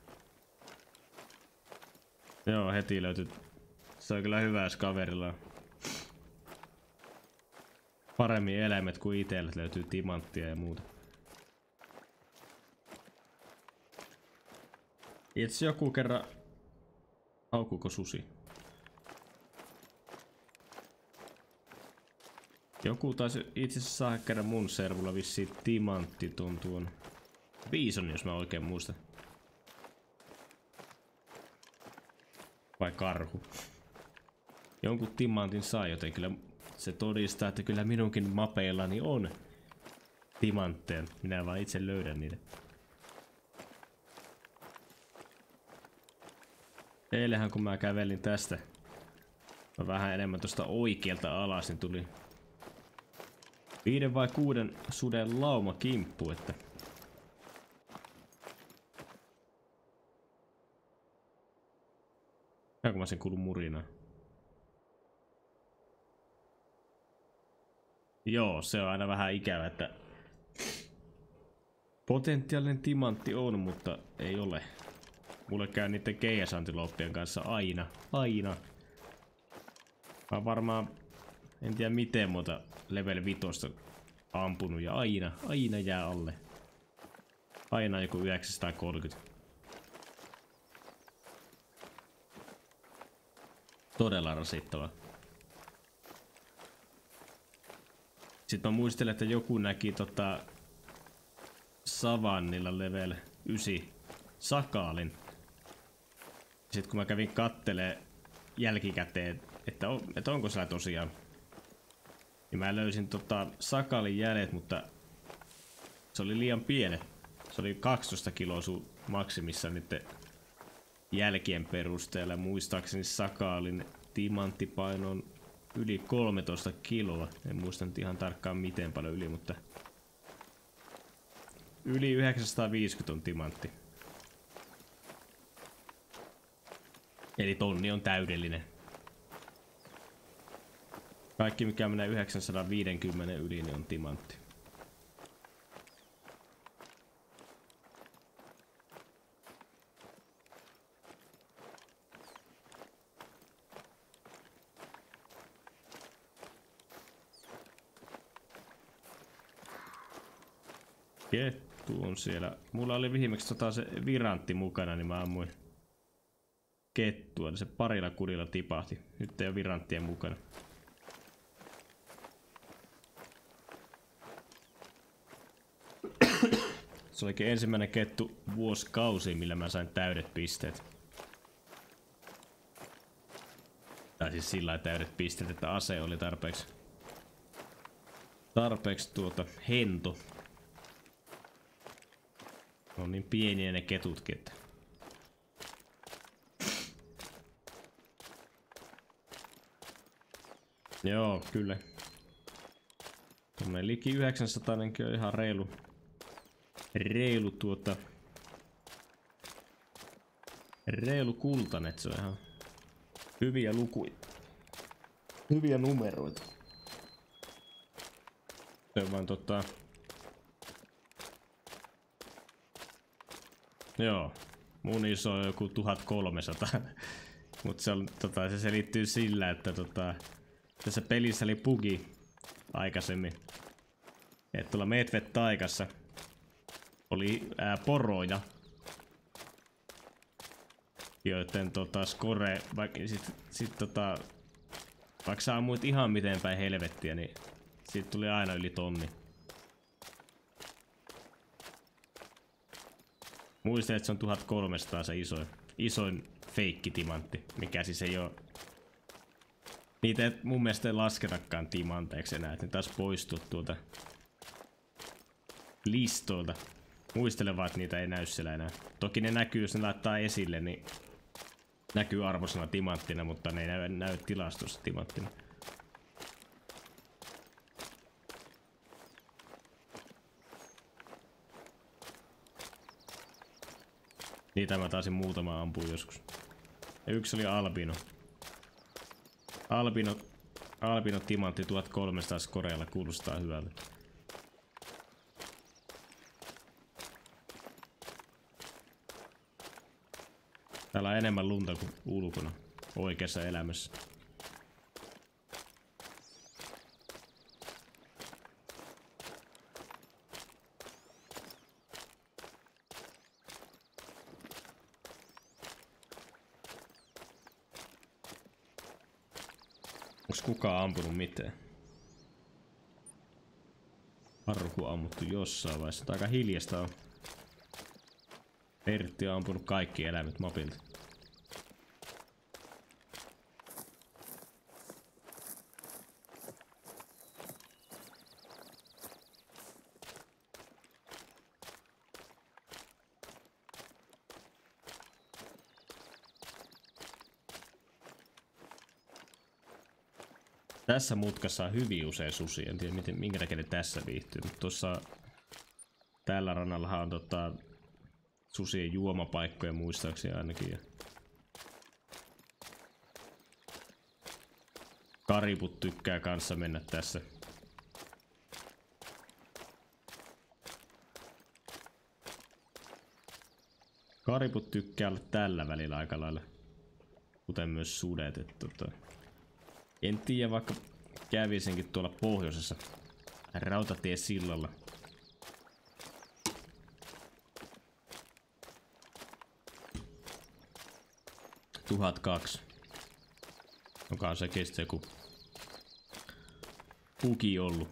Joo, heti löytyy. Se on kyllä hyvä, jos kaverilla on paremmin eläimet kuin itsellä. Löytyy timanttia ja muuta. Itse joku kerran Haukuuko susi? Joku taisi itse asiassa saada kerran mun servulla vissiin timantti tuon tuon bison, jos mä oikein muistan. Vai karhu. Jonkun timantin sai, joten kyllä se todistaa, että kyllä minunkin mapeillani on timantteja. Minä vaan itse löydän niitä. Eilenhän kun mä kävelin tästä vähän enemmän tuosta oikealta alas, niin tuli viiden vai kuuden suden lauma kimppu, että kun mä sen kuulun murinaa. Joo, se on aina vähän ikävä, että potentiaalinen timantti on, mutta ei ole. Mulle käy niiden keijasantilooppien kanssa aina, aina. Mä varmaan, en tiedä miten muuta level vitosta ampunut ja aina, aina jää alle. Aina joku yhdeksänsataakolmekymmentä. Todella rasittavaa. Sitten mä muistelen, että joku näki tota Savannilla level yhdeksän sakaalin. Sitten kun mä kävin kattelee jälkikäteen, että, on, että onko sillä tosiaan, niin mä löysin tota sakaalin jäljet, mutta se oli liian pieni. Se oli kaksitoista kiloa maksimissa niiden jälkien perusteella. Muistaakseni sakaalin timanttipaino on yli kolmetoista kiloa. En muista nyt ihan tarkkaan miten paljon yli, mutta yli yhdeksänsataaviisikymmentä on timantti. Eli tonni on täydellinen. Kaikki mikä menee yhdeksänsataaviisikymmentä yli, niin on timantti. Kettu on siellä. Mulla oli viimeksi tota se virantti mukana, niin mä ammuin kettua. Se parilla kudilla tipahti. Nyt ei ole viranttien mukana. Se olikin ensimmäinen kettu vuosikausi, millä mä sain täydet pisteet. Tai siis sillä lailla täydet pisteet, että ase oli tarpeeksi tarpeeksi tuota hento. On niin pieniä ne ketutkin, että joo, kyllä. Tuommoinen liki yhdeksänsataa on ihan reilu. Reilu tuota. Reilu kultainen, se on ihan hyviä lukuja. Hyviä numeroita. Se on vaan tota. Joo, mun iso on joku tuhatkolmesataa. Mut se, on, tota, se selittyy sillä, että tota, tässä pelissä oli bugi aikaisemmin. Että tuolla Medved taikassa oli ää, poroja, joiden tota, score, vaikka sit, sit, tota, vaikka sä ammuit ihan miten päin helvettiä, niin siitä tuli aina yli tonni. Muistin, että se on tuhatkolmesataa se isoin, isoin feikkitimantti, mikä siis ei oo. Niitä ei mun mielestä lasketakaan timanteeksi enää, että ne taas poistuu tuolta listoilta. Muistele vaan, että niitä ei näy siellä enää. Toki ne näkyy, jos ne laittaa esille, niin näkyy arvosana timanttina, mutta ne ei näy, näy tilastossa timanttina. Niitä mä taisin muutama ampua joskus. Ja yksi oli albino. Albino, albino timantti tuhatkolmesataa skoreella kuulostaa hyvältä. Täällä on enemmän lunta kuin ulkona oikeassa elämässä. Onks kukaan ampunut mitään? Karhu ammuttu jossain vaiheessa. Aika hiljasta on. Pertti on ampunut kaikki eläimet mapilta. Tässä mutkassa on hyvin usein susi. En tiedä miten, minkä takia ne tässä viihtyy. Mutta tuossa tällä rannallahan on tota, susien juomapaikkoja muistaakseni ainakin. Ja kariput tykkää kanssa mennä tässä. Kariput tykkää olla tällä välillä aika lailla. Kuten myös sudet. Että, tota, en tiedä, vaikka kävisinkin tuolla pohjoisessa rautatiesillalla. tuhat kaksi. Onkaan se kestää joku puki ollut.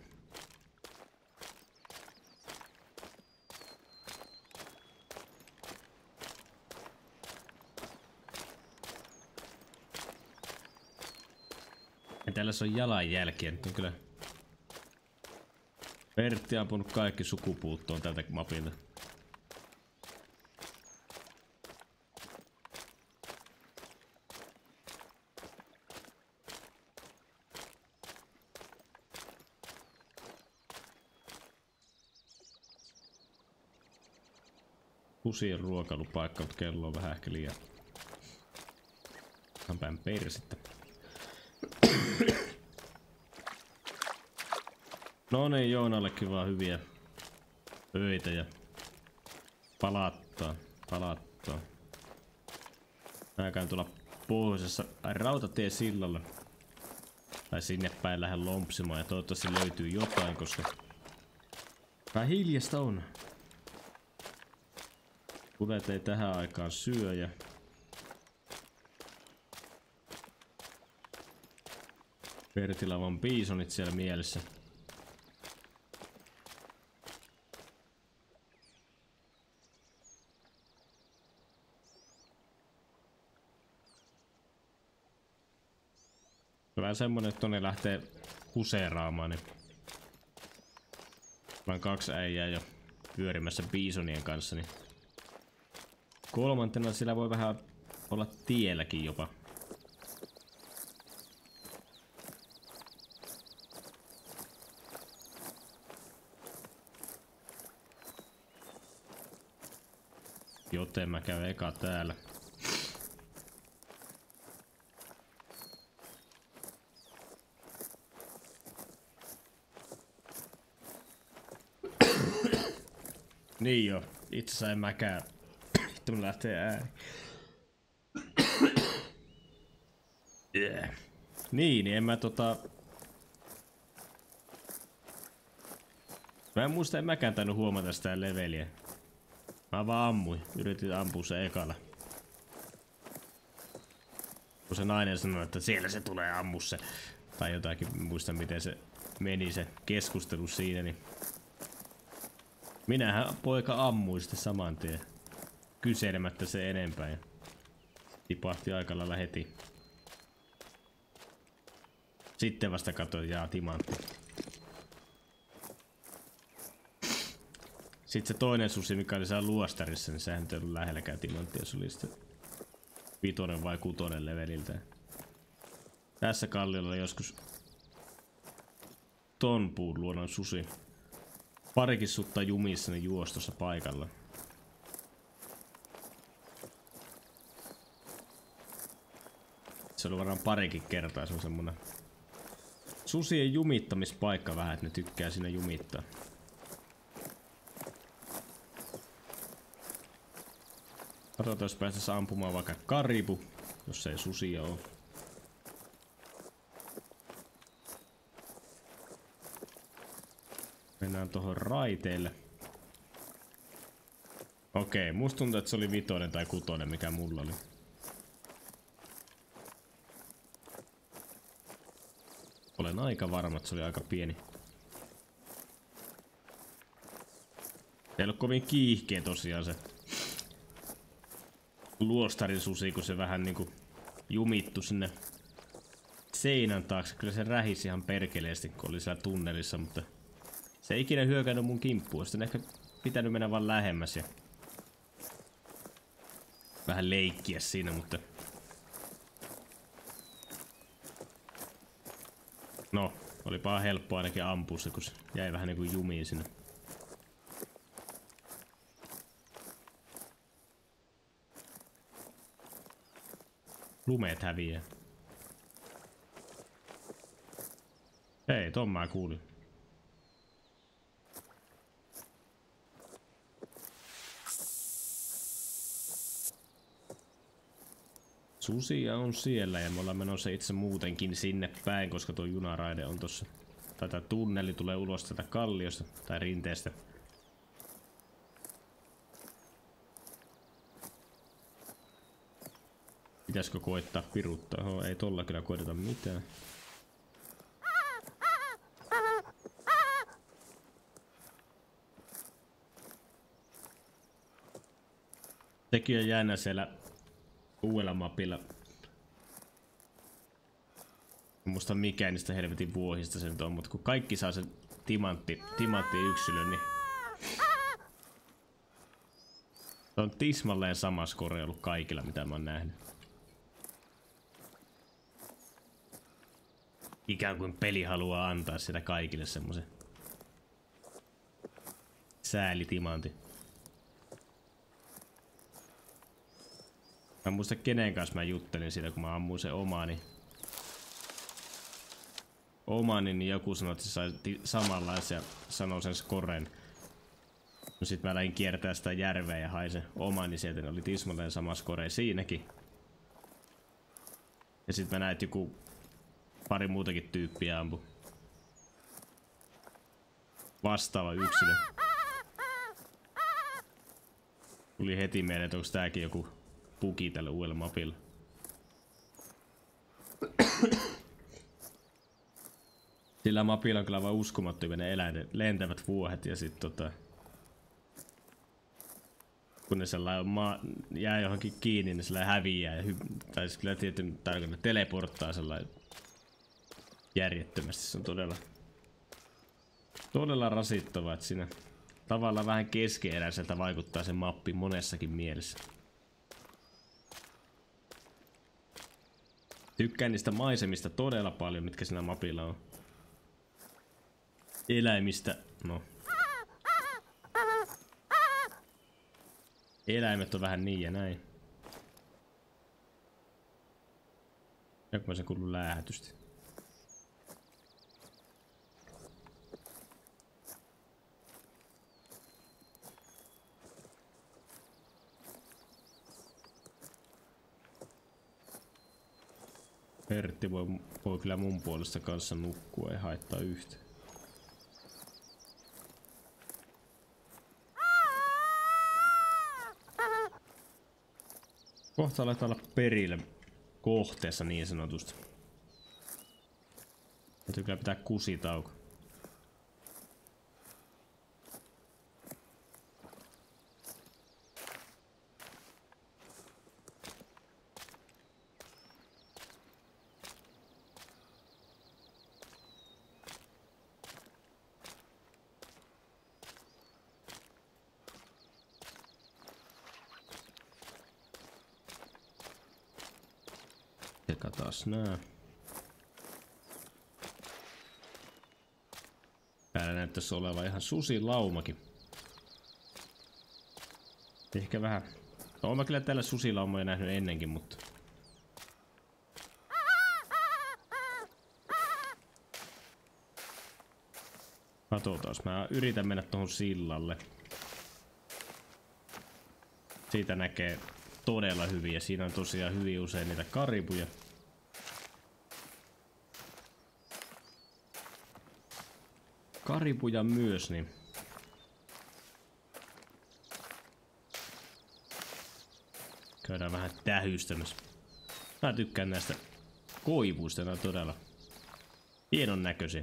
Ja täällä on jalanjälkiä. Nyt on kyllä Pertti on ampunut kaikki sukupuuttoon tältä mapilta. Susien ruokailupaikka, mutta kello on vähän ehkä liian päin persettä. No niin, Joonallekin vaan hyviä öitä ja palattaa, palattaa. Mä käyn tuolla pohjoisessa rautatiesillalla. Tai sinne päin lähden lompsimaan ja toivottavasti löytyy jotain, koska vähän hiljasta on. Kuvet ei tähän aikaan syö ja Pertilavan biisonit siellä mielessä. Vähän semmonen, että tonne lähtee huseeraamaan, niin vain kaksi äijää jo pyörimässä biisonien kanssa, niin kolmantena sillä voi vähän olla tielläkin jopa. Joten mä käyn eka täällä. Niin jo, itse asiassa en mäkään. Vittu mun lähtee ääni. Yeah. Niin, niin en mä tota... Mä en muista, en mäkään tainnut huomata sitä leveliä. Mä vaan ammuin, yritin ampua se ekalla. Kun se nainen sanoi, että siellä se tulee, ammu se. Tai jotakin, muista miten se meni se keskustelu siinä, niin... Minähän poika ammui sitten saman tien. Kyselemättä se enempää ja tipahti aika lailla heti. Sitten vasta katsoin, jaa, timantti. Sitten se toinen susi, mikä oli siellä luostarissa, niin sehän ei ollut lähelläkään timanttia. Se oli sitten vitonen vai kutonen leveliltä. Tässä kalliolla oli joskus ton puun luonnon susi. Parikin sutta jumissa ne juostossa paikalla. Se oli varmaan parikin kertaa, se on semmonen susien jumittamispaikka vähän, että ne tykkää siinä jumittaa. Katsotaan, jos päästäisiin ampumaan vaikka karibu, jos ei susia oo. Mennään tohon raiteille. Okei, musta tuntuu, että se oli vitonen tai kutonen, mikä mulla oli. Olen aika varma, että se oli aika pieni. Ei ole kovin kiihkeä tosiaan se luostarin susi, kun se vähän niinku jumittu sinne seinän taakse. Kyllä se rähisi ihan perkeleesti, kun oli siellä tunnelissa, mutta se ei ikinä hyökännyt mun kimppuun. Sitten ehkä pitänyt mennä vaan lähemmäs ja vähän leikkiä siinä, mutta no, olipa helppo ainakin ampua se, kun se jäi vähän niinku jumiin sinne. Lumeet häviää. Hei, ton mä kuulin. Susia on siellä ja me ollaan menossa itse muutenkin sinne päin, koska tuo junaraide on tossa. Tai tää tunneli tulee ulos tätä kalliosta tai rinteestä. Pitäisikö koettaa piruttaa? Oho, ei tolla kyllä koeteta mitään. Sekin on jännä siellä uudella mapilla. En muista mikä niistä helvetin vuohista se nyt on, mutta kun kaikki saa sen timantti, timantti yksilön, niin se on tismalleen sama skore ollut kaikilla, mitä mä oon nähnyt. Ikään kuin peli haluaa antaa sitä kaikille semmosen säälitimantin. Mä en muista kenen kanssa mä juttelin siitä, kun mä ammuin sen omani. Omani, niin joku sanoi, että se sai samanlaisen ja sanoi sen skoren. No sit mä lähdin kiertää sitä järveä ja hain sen omani sieltä, niin oli tismalleen sama skore siinäkin. Ja sit mä näin, joku pari muutakin tyyppiä ampu. Vastaava yksilö. Tuli heti mieleen, että onko tääkin joku bugi tällä uudella mapilla. Sillä mapilla on kyllä vaan uskomattomia ne eläimet, lentävät vuohet ja sit tota kun ne sellainen maa, jää johonkin kiinni, niin sellainen häviää ja hy, tai siis kyllä tietyn tarkoin ne teleporttaa sellainen järjettömästi. Se on todella todella rasittavaa, että siinä tavallaan vähän keskeeräiseltä vaikuttaa se mappi monessakin mielessä. Tykkään niistä maisemista todella paljon, mitkä siinä mapilla on. Eläimistä, no. Eläimet on vähän niin ja näin. Ja kun mä sen kuulun läähätystä. Pertti voi, voi kyllä mun puolesta kanssa nukkua, ei haittaa yhtään. Kohta aletaan olla perille kohteessa niin sanotusti. Täytyy kyllä pitää kusitauko. Tsekataan nää. Täällä näyttäisi olevan ihan susilaumakin. Ehkä vähän. No, oon mä kyllä täällä susilaumoja nähnyt ennenkin, mutta katsotaan, mä yritän mennä tuohon sillalle. Siitä näkee todella hyvin ja siinä on tosiaan hyvin usein niitä karibuja. Karibuja myös, niin käydään vähän tähystämässä. Mä tykkään näistä koivuista, ne on todella Hienon näköisiä.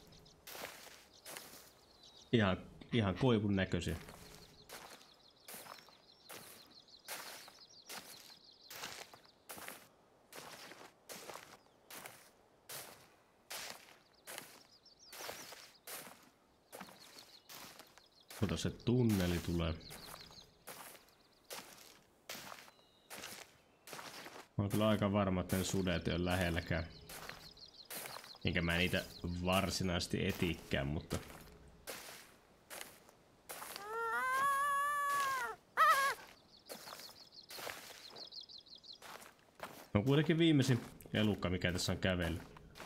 Ihan, ihan koivun näköisiä. Ota se tunneli tulee. Mä oon kyllä aika varma, että ne sudet ei ole lähelläkään. Enkä mä niitä varsinaisesti etikkään, mutta... on kuitenkin viimeisin elukka, mikä tässä on kävellyt.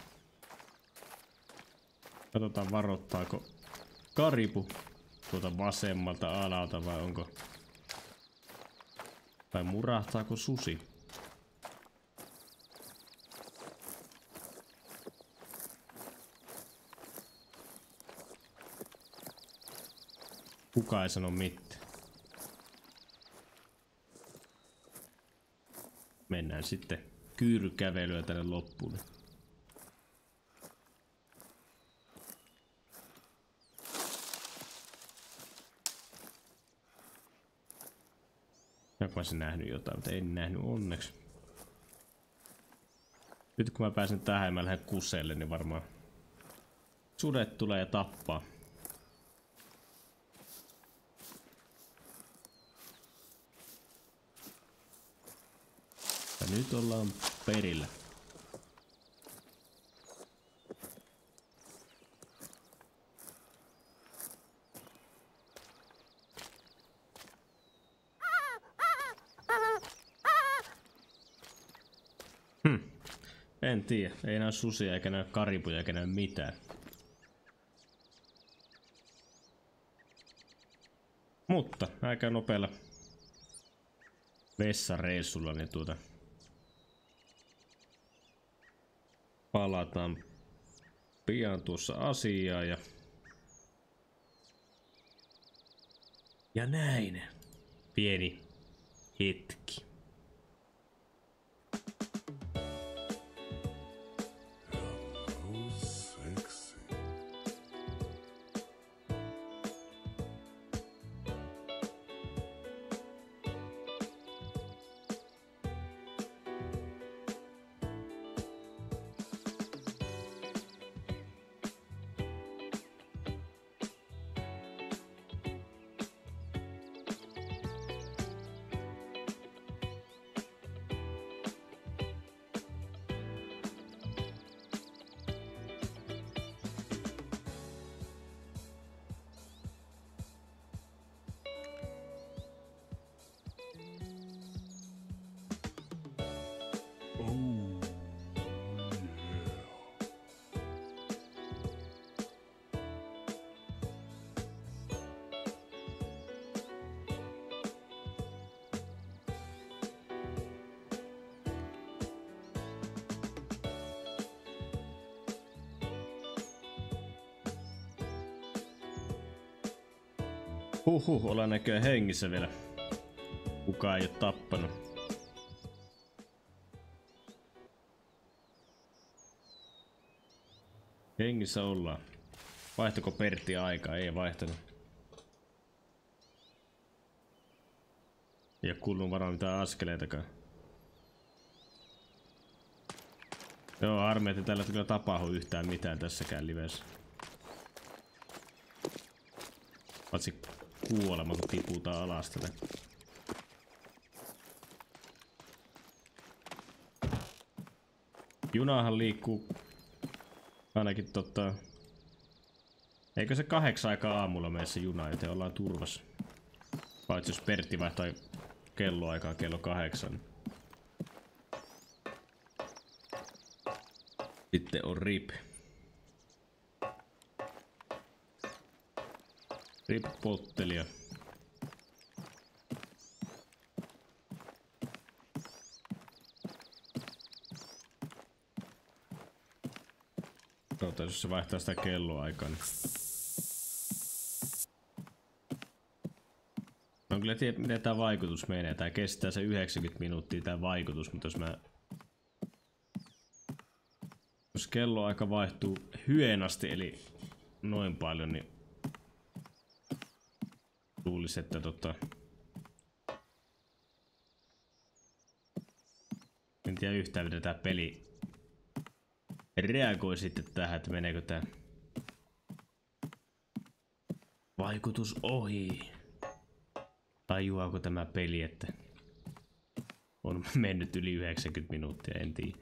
Katsotaan varoittaako karibu tuota vasemmalta alalta vai onko... vai murahtaako susi? Kukaan ei sano mitään. Mennään sitten kyyrykävelyä tänne loppuun. Mä olisin nähnyt jotain, mutta en nähnyt onneksi. Nyt kun mä pääsen tähän ja mä lähden kuselle, niin varmaan sudet tulee ja tappaa. Ja nyt ollaan perillä. Hm. En tiedä. Ei näy susia eikä näy karibuja eikä näy mitään. Mutta aika nopealla vessareissulla niin tuota palataan pian tuossa asiaa ja ja näin pieni hetki. Huhhuh, ollaan näköjään hengissä vielä. Kukaan ei oo tappanut. Hengissä ollaan. Vaihtako Pertti aikaa? Ei vaihtanut. Ei oo kuulunut varmaan mitään askeleitakaan. Joo, harmi, että tällä kyllä tapahdu yhtään mitään tässäkään livessä. Patsi kuolema, kun tiputaan alas tätä. Junahan liikkuu ainakin tota... eikö se kahdeksan aikaa aamulla mene se juna, joten ollaan turvassa. Paitsi jos Pertti vaihtaa kelloaikaa kello kahdeksan. Sitten on rip. Rip pottelia. Toivottavasti jos se vaihtaa sitä kelloaikaa. Niin... mä en kyllä tiedä miten tää vaikutus menee. Tää kestää se yhdeksänkymmentä minuuttia tää vaikutus, mutta jos mä... Jos kelloaika vaihtuu hyenasti, eli noin paljon, niin luulisi, että tota... En tiedä yhtään, mitä tää peli reagoi sitten tähän, että meneekö tää vaikutus ohi. Tajuaako tämä peli, että on mennyt yli yhdeksänkymmentä minuuttia, en tiedä.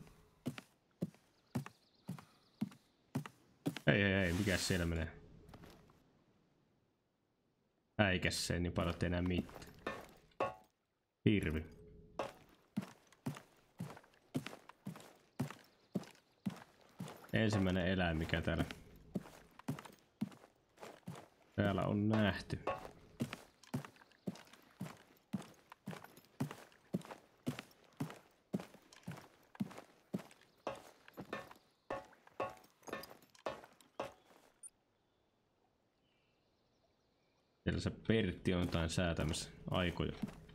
Ei, ei, ei, mikäs siellä menee? Häikäs niin paljon enää mitään. Hirvi. Ensimmäinen eläin, mikä täällä, täällä on nähty. Siellä se Pertti on jotain säätämässä aikoja.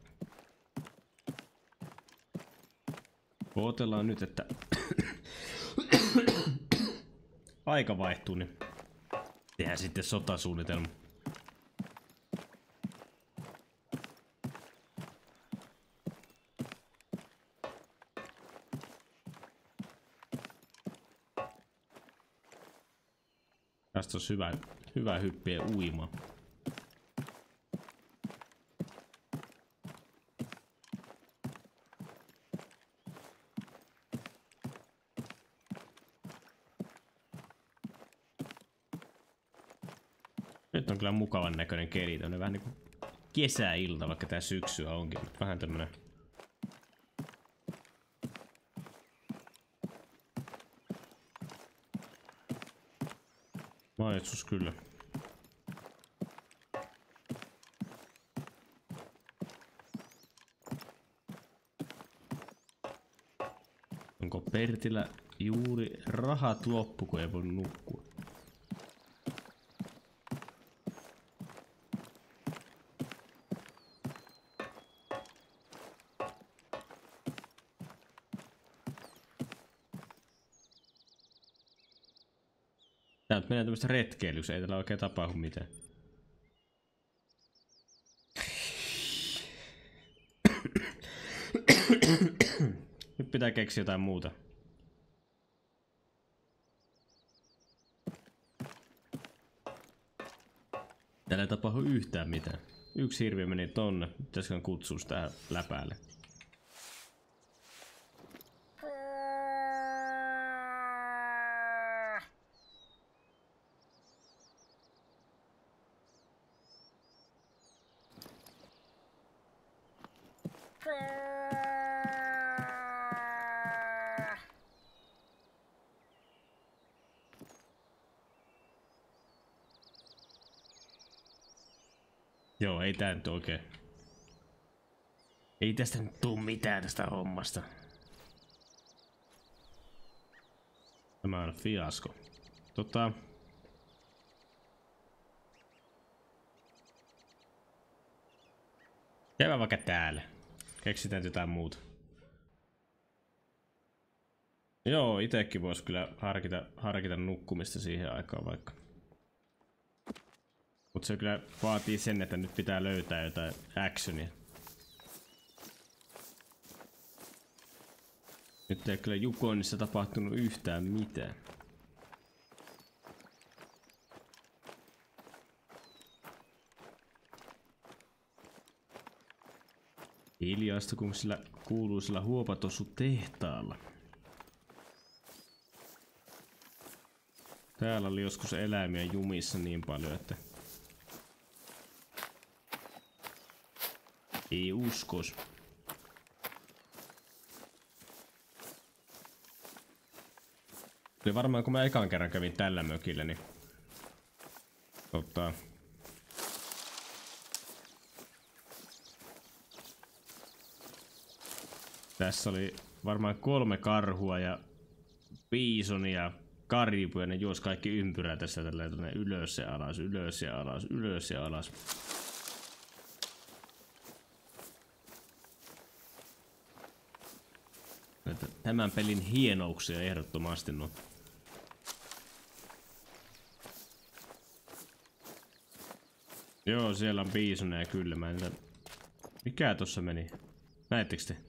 Odotellaan nyt, että aika vaihtuu, niin tehdään sitten sotasuunnitelma. Tästä on hyvä, hyvä hyppiä uimaan. Nyt on kyllä mukavan näköinen keli, tämmönen vähän niinku kesäilta, vaikka tää syksyä onkin, mutta vähän tämmönen maitsus kyllä. Onko Pertillä juuri rahat loppu, kun ei voi nukkua? Tää nyt menee tämmöstä retkeilyksi, ei täällä oikein tapahdu mitään. Nyt pitää keksiä jotain muuta. Täällä ei tapahdu yhtään mitään. Yksi hirviö meni tonne, pitäisikö kutsua tähän läpäälle. Joo, ei tää nyt oikein. Ei tästä nyt tuu mitään tästä hommasta. Tämä on fiasko. Tota... Käydään vaikka täällä. Keksitään jotain muuta. Joo, itekin vois kyllä harkita, harkita nukkumista siihen aikaan vaikka. Mut se kyllä vaatii sen, että nyt pitää löytää jotain actionia. Nyt ei kyllä Jukonissa tapahtunut yhtään mitään. Hiljaista kun sillä kuuluisella huopatossu tehtaalla. Täällä oli joskus eläimiä jumissa niin paljon, että ei uskos. Ja varmaan kun mä ekan kerran kävin tällä mökillä, niin tota, tässä oli varmaan kolme karhua ja biisonia ja karibuja, ne juosi kaikki ympyrää tässä tällä ylös ja alas, ylös ja alas, ylös ja alas. Että tämän pelin hienouksia ehdottomasti no. Joo, siellä on biisoneja kyllä. Mä en tiedä. Mikä tossa meni? Näettekö te?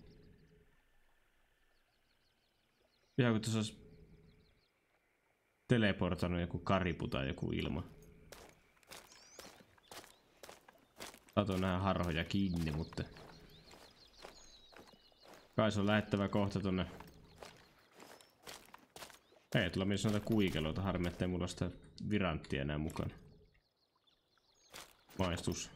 Ihan kun tuossa olisi teleportannut joku karipu tai joku ilma. Saatoin nähdä harhoja kiinni, mutta kai se on lähettävä kohta tonne. Ei tulla myös noita kuikeloita, harmi ettei mulla ole sitä viranttia enää mukana. Maistus.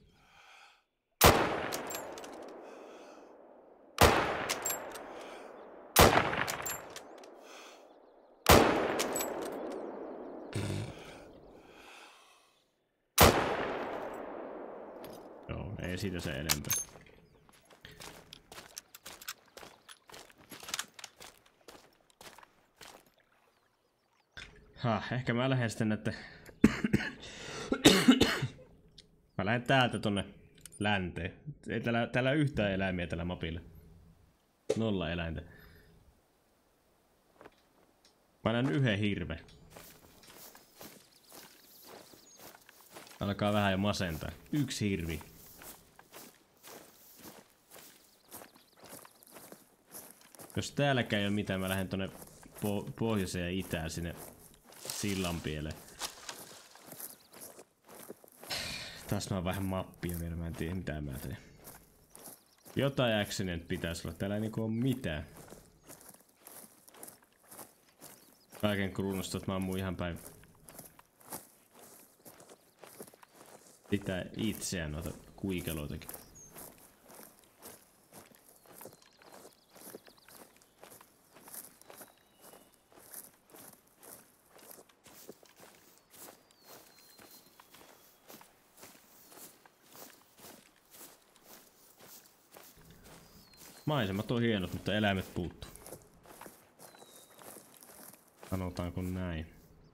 Joo, ei siitä se enempää. Ha, ehkä mä lähden sitten näette. Mä lähden täältä tonne länteen. Ei täällä, täällä yhtään eläimiä tällä mapilla. Nolla eläintä. Mä näen yhden hirven. Alkaa vähän jo masentaa. Yksi hirvi. Jos täälläkään ei ole mitään, mä lähden tonne po pohjoiseen ja itään sinne sillan pieleen. Tässä on vähän mappia vielä, mä en tiedä mitä mä teen. Jotain actionia nyt pitäisi olla, täällä ei niinku oo mitään. Kaiken kruunusta, että mä ammun ihan päin. Pitää itseään noita kuikeloitakin. Maisemat on hienot, mutta eläimet puuttuu. Sanotaanko näin.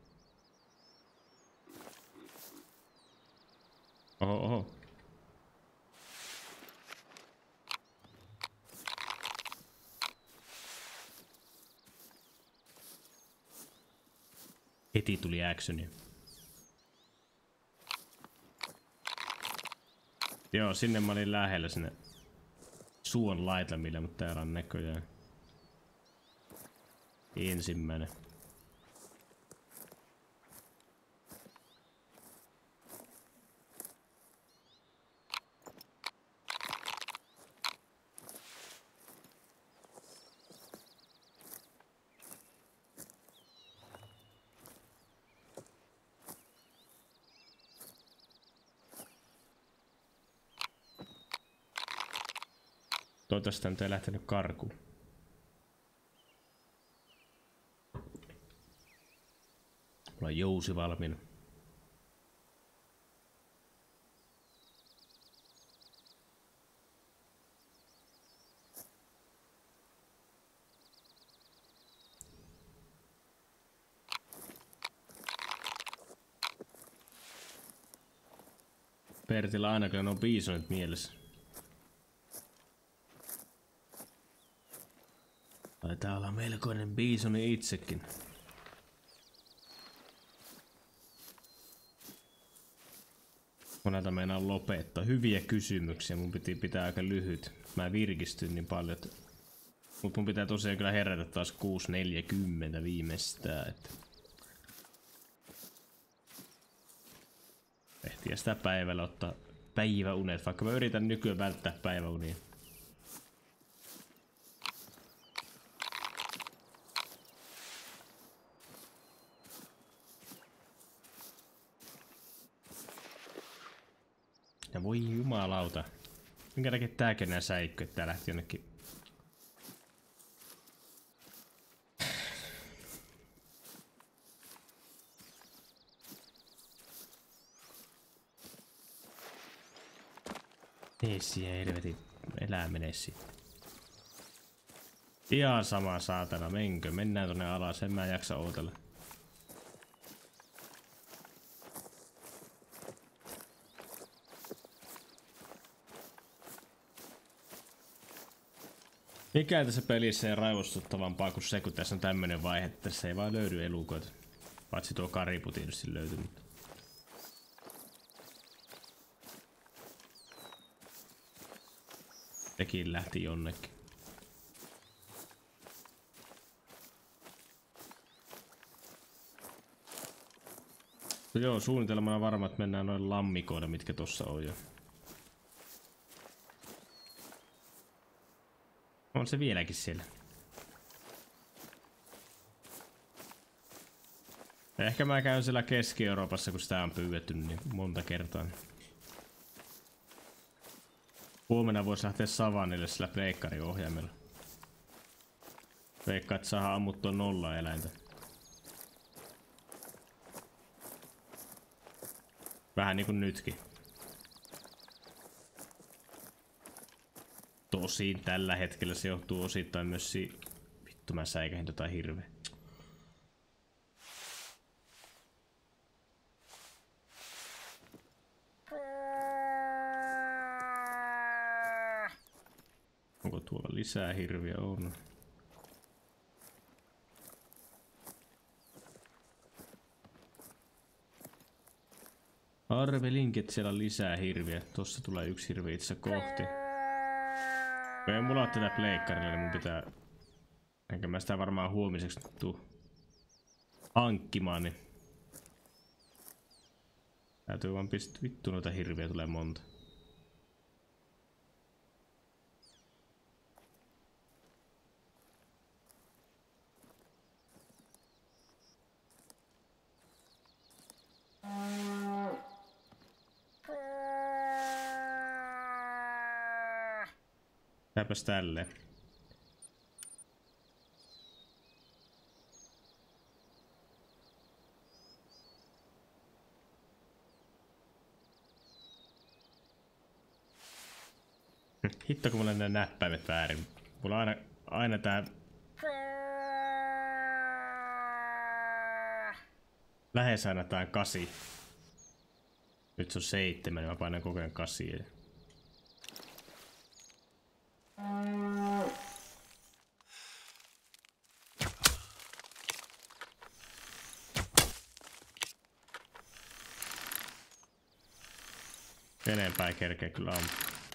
Oho, oho. Heti tuli actionia. Joo, sinne mä olin lähellä sinne suon laitamille, mutta täällä on näköjään ensimmäinen. Toivottavasti nyt ei lähtenyt karkuun. Mulla on jousi valmiina. Pertillä aina kyllä on biisonit mielessä. Taitaa olla melkoinen biisoni itsekin. Monelta meinaa lopettaa. Hyviä kysymyksiä. Mun piti pitää aika lyhyt. Mä virkistyn niin paljon, että mut mun pitää tosiaan kyllä herätä taas kuusi neljäkymmentä viimeistään. Että ehtiä sitä päivällä ottaa päiväunet, vaikka mä yritän nykyään välttää päiväunia. Ja voi jumalauta. Minkä takia tääkin nää säikkö, että tää lähti jonnekin. Essi ja helvetin eläminen essi. Ihan sama saatana, menkö? Mennään tonne alas, en mä jaksa ootella. Mikä tässä pelissä ei raivostuttavampaa kuin se, kun tässä on tämmönen vaihe, että tässä ei vaan löydy elukoita. Paitsi tuo karipu tietysti löytyy. Sekin lähti jonnekin. No joo, suunnitelmana varmaan, että mennään noin lammikoille, mitkä tossa on jo. On se vieläkin siellä. Ehkä mä käyn siellä Keski-Euroopassa, kun sitä on pyydetty niin monta kertaa. Huomenna voisi lähteä savannille sillä pleikkariohjaimella. Veikkaa, että saadaan ammuttua nolla eläintä. Vähän niinku nytkin. Tosin tällä hetkellä se johtuu osittain myös si... Vittu mä säikähin tota hirveä. Onko tuolla lisää hirviä? On. Arvelinkin, että siellä on lisää hirviä. Tossa tulee yksi hirvi itse kohti. Ei mulla ole tätä pleikkarilla, niin mun pitää... Enkä mä sitä varmaan huomiseksi tuu hankkimaan, niin... Täytyy vaan pistää vittu noita hirviä, tulee monta. Täpäs tälleen. Hitto kun mulla on ne näppäimet väärin. Mulla on aina, aina tää... Lähes aina tää kasi. Nyt se on seitsemän, niin mä painan koko ajan kasia. Enempää ei kerkeä kyllä ampua.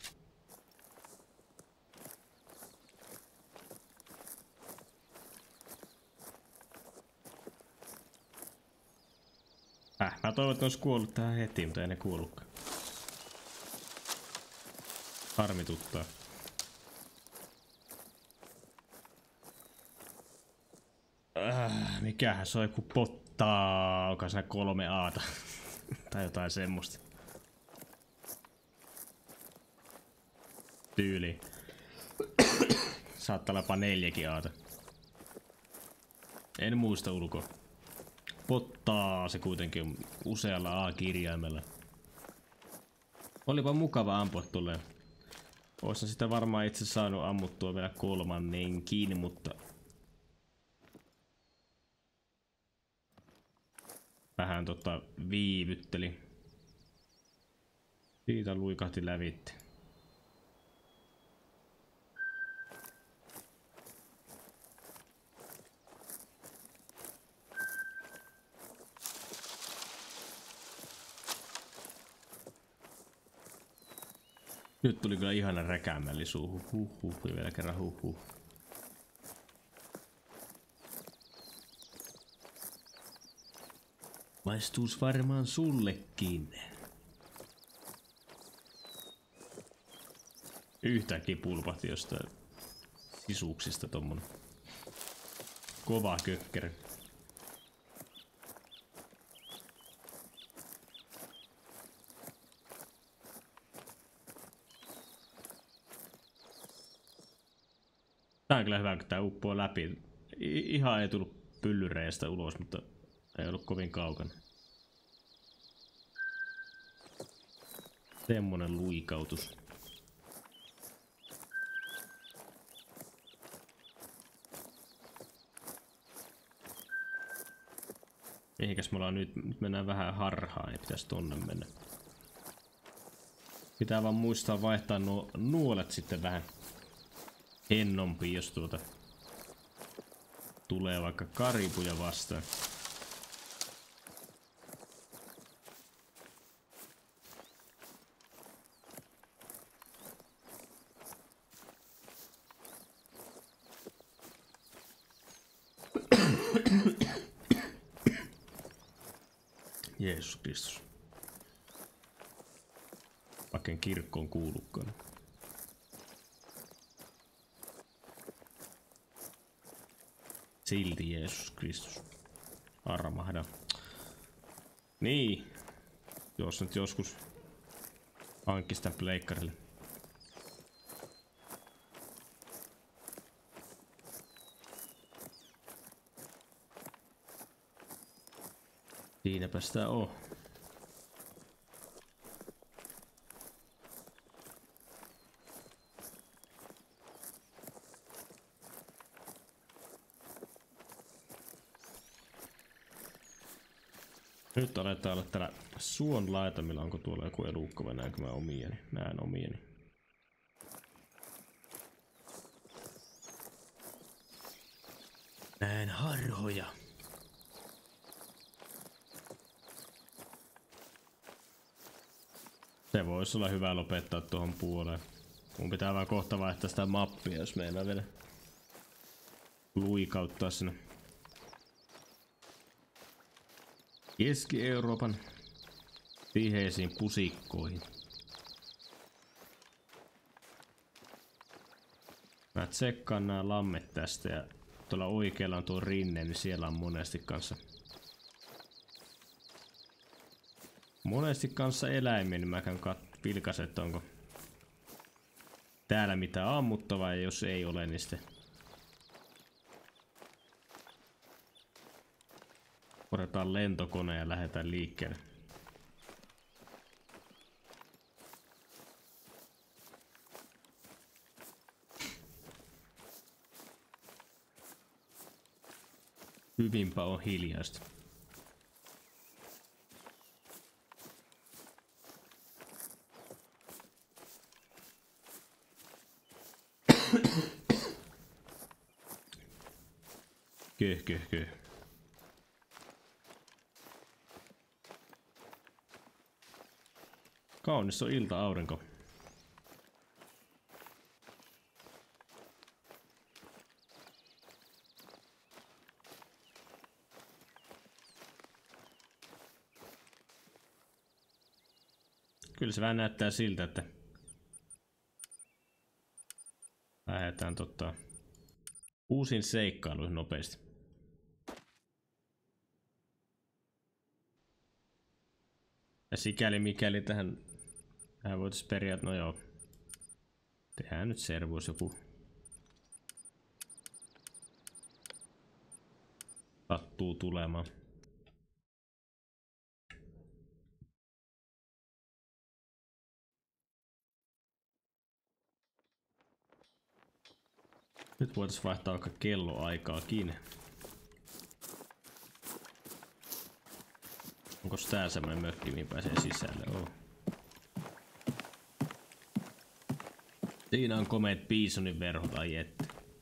Äh, mä toivon, että olisi kuollut tähän heti, mutta ei ne kuollutkaan. Harmituttaa. Äh, mikähän se on joku pottaa, onko siinä kolme aata tai jotain semmoista. Tyyli. Saattaa olla jopa neljäkin aata. En muista ulkoa. Pottaa se kuitenkin on usealla A-kirjaimella. Olipa mukava ampua tulee. Oisin sitä varmaan itse saanut ammuttua vielä kolmannenkin, mutta... Vähän tota viivytteli. Siitä luikahti lävitti. Nyt tuli kyllä ihana räkäämälli suuhun. Huhhuh, ja vielä kerran huhhuh. Maistuus varmaan sullekin. Yhtäkkiä pulpahti jostain sisuksista tommonen kova kökkerä. Tää on kyllä hyvä, kun tää uppoo läpi. I ihan ei tullut pyllyreistä ulos, mutta ei ollut kovin kaukana. Semmonen luikautus. Mihinkäs me ollaan nyt? Nyt mennään vähän harhaan, ei pitäisi tonne mennä. Pitää vaan muistaa vaihtaa nuo nuolet sitten vähän. hennompi, jos tuota tulee vaikka karibuja vastaan. Jeesus Kristus. Vaikka en kirkkoon kuulukaan. Silti Jeesus Kristus. Armahda. Niin. Jos nyt joskus hankkisi tämän pleikkarille. Siinäpä sitä on. Nyt aletaan olla täällä suon laitamilla. Onko tuolla joku elukka vai näenkö mä omieni? Näen omieni. Näen harhoja. Se voisi olla hyvä lopettaa tuohon puoleen. Mun pitää vaan kohta vaihtaa sitä mappia, jos meillä vielä luikauttaa sinne Keski-Euroopan tiheisiin pusikkoihin. Mä tsekkaan nämä lammet tästä ja tuolla oikealla on tuo rinne, niin siellä on monesti kanssa monesti kanssa eläimiä, niin mä käyn vilkaisen, että onko täällä mitään ammuttavaa, ja jos ei ole, niin sitten otetaan lentokone ja lähdetään liikkeelle. Hyvinpä on hiljaista. Köh, köh, köh. Kaunis on ilta-aurinko. Kyllä se vähän näyttää siltä, että lähdetään tota uusiin seikkailuihin nopeasti. Ja sikäli mikäli tähän, tähän voitaisiin periaat, no joo, tehdään nyt servuus joku sattuu tulemaan. Nyt voitaisiin vaihtaa vaikka kelloaikaakin. Onko tää semmonen mökki, mihin pääsee sisälle? Oh. Siinä on komeet bisonin verhot, ai että.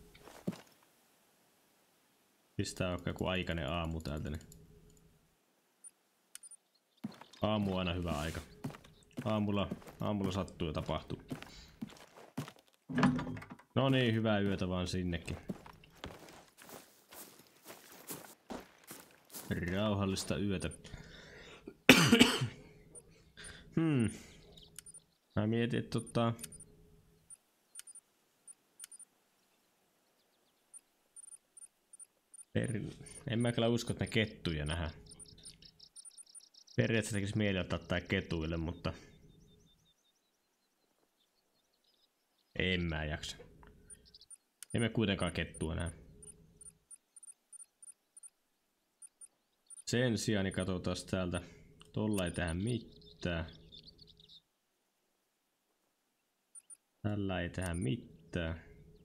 Pistää vaikka joku aikainen aamu täältä. Niin. Aamu on aina hyvä aika. Aamulla, aamulla sattuu ja tapahtuu. No niin, hyvää yötä vaan sinnekin. Rauhallista yötä. hmm. Mä mietin, että tota... Per... En mä kyllä usko, että ne kettuja nähdään. Periaatteessa tekisi mieli ottaa tää ketuille, mutta... En mä jaksa. Emme kuitenkaan kettua näe. Sen sijaan niin katsotaan täältä. Tolla ei tehdä mitään. Tällä ei tehdä mitään.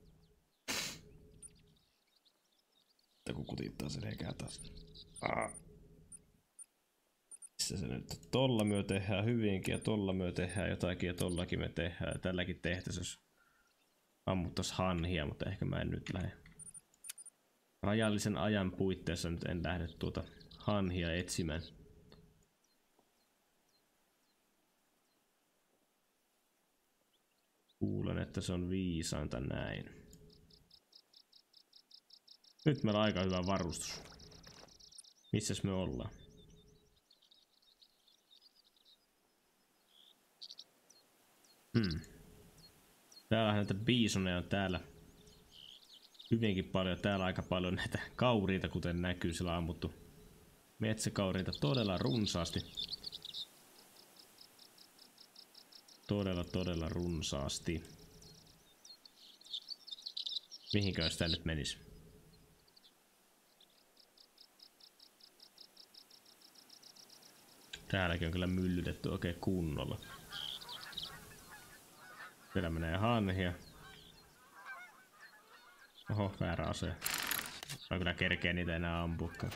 Että kun kutittaa sen eikä taas. Ah. Missä se nyt? Tolla myö tehdään hyvinkin ja tolla myö tehdään jotakin ja tollakin me tehdään ja tälläkin tehtäisiin. ammuttais hanhia, mutta ehkä mä en nyt lähde. Rajallisen ajan puitteissa nyt en lähde tuota hanhia etsimään. Kuulen, että se on viisainta näin. Nyt meillä on aika hyvä varustus. Missäs me ollaan? Hmm. Täällä näitä biisoneja on täällä hyvinkin paljon. Täällä aika paljon näitä kauriita, kuten näkyy, sillä on ammuttu metsäkauriita todella runsaasti. Todella, todella runsaasti. Mihinkö sitä nyt menisi? Täälläkin on kyllä myllytetty oikein kunnolla. Siellä menee hanhia. Oho, väärä ase. Mä kyllä kerkee niitä enää ampukaan.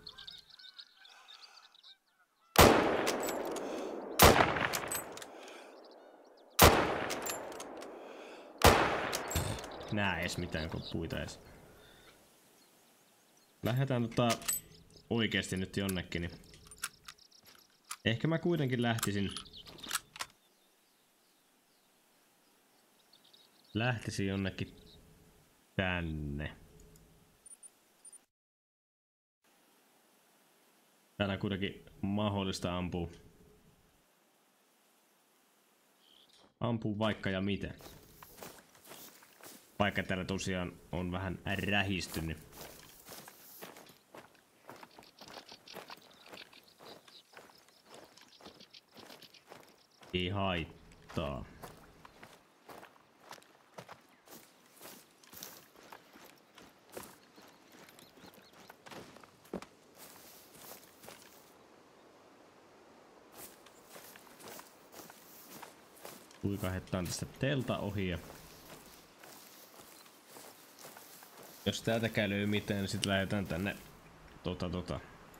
Nää ees mitään, kun puita ees. Lähdetään tota oikeesti nyt jonnekin, niin ehkä mä kuitenkin lähtisin Lähtisin jonnekin tänne. Täällä on kuitenkin mahdollista ampua. Ampuu vaikka ja miten. Vaikka täällä tosiaan on vähän rähistynyt. Ei haittaa. Kuikahettaan tästä telta ohi ja jos täältäkään löy mitään, niin sit lähdetään tänne tota tota.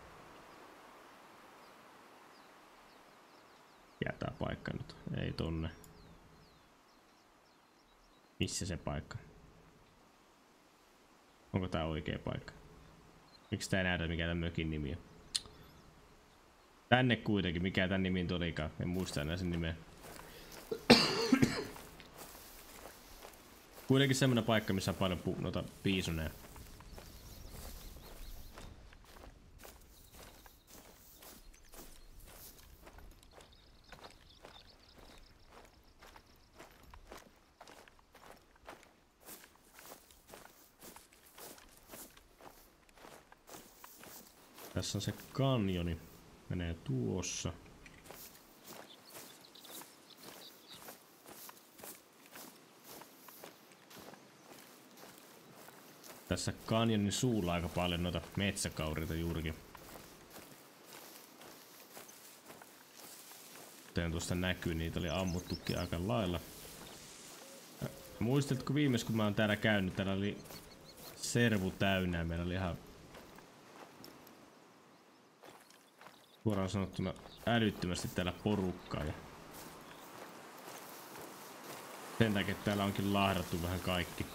Jätää paikka nyt. Ei tonne. Missä se paikka? Onko tää oikea paikka? Miksi tää ei näytä mikä tän mökin nimi on? Tänne kuitenkin. Mikä tän nimi olikaan? En muista enää sen nimeä. Kuitenkin semmonen paikka, missä on paljon pu- noita biisoneja. Tässä on se kanjoni. Menee tuossa. Tässä kanjonin suulla aika paljon noita metsäkauriita juurikin. Kuten tuosta näkyy, niitä oli ammuttukin aika lailla. Muistatko viimeis kun mä oon täällä käynyt, täällä oli servu täynnä ja meillä oli ihan suoraan sanottuna älyttömästi täällä porukkaa. Ja sen takia täällä onkin lahdattu vähän kaikki.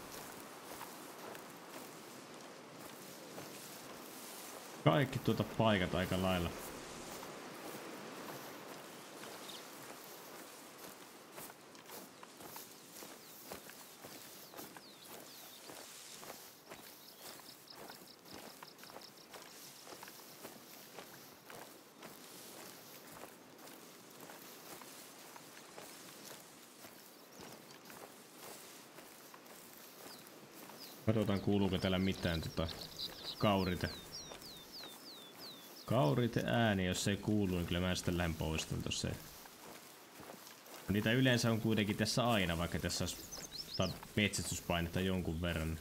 Kaikki tuota paikat aika lailla. Katsotaan kuuluuko täällä mitään tota kaurite. Kaurite ääni, jos se ei kuulu, niin kyllä mä sitten lähden poistan tossa. Niitä yleensä on kuitenkin tässä aina, vaikka tässä olisi metsästyspainetta jonkun verran.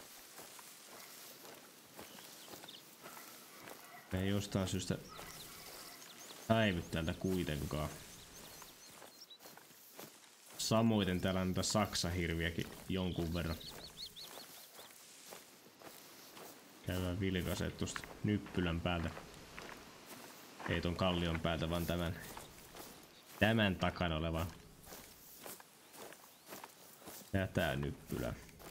Ne ei jostain syystä häivy täältä kuitenkaan. Samoin täällä on niitä saksahirviäkin jonkun verran. Käydään vilkaisemaan tuosta nyppylän päältä. Ei ton kallion päältä, vaan tämän, tämän takana oleva. Ja tää nyppylä.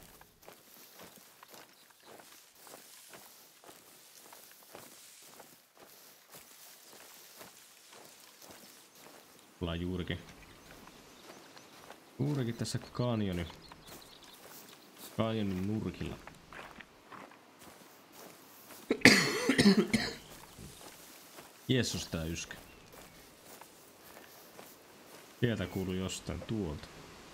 Ollaan juurikin. Juurikin tässä kanjoni. Kanjonin nurkilla. Jeesus tää yskä. Sieltä kuului jostain tuolta.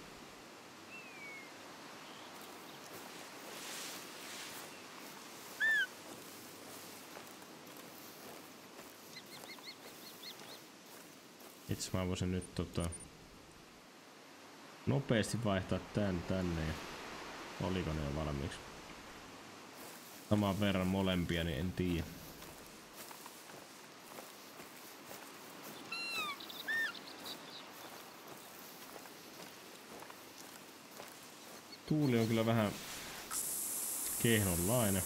Itse mä voisin nyt tota nopeasti vaihtaa tän tänne ja oliko ne jo valmiiksi? Saman verran molempia, niin en tiedä. Tuuli on kyllä vähän kehnonlainen.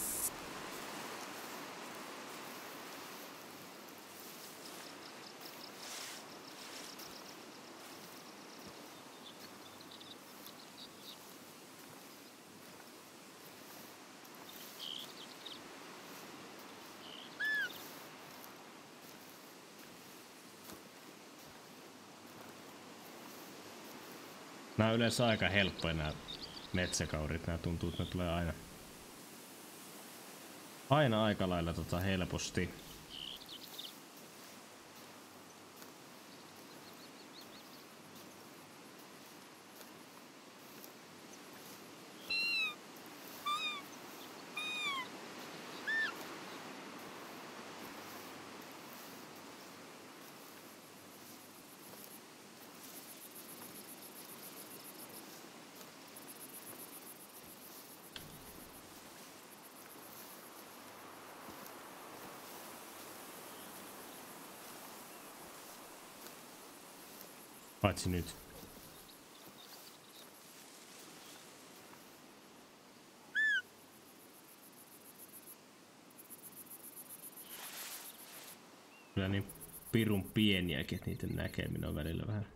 Nää on yleensä aika helppoja nää metsäkaurit, nää tuntuu, että ne tulee aina aina aika lailla tota helposti. Paitsi nyt. Kyllä niin pirun pieniäkin, että niiden näkeminen on välillä vähän.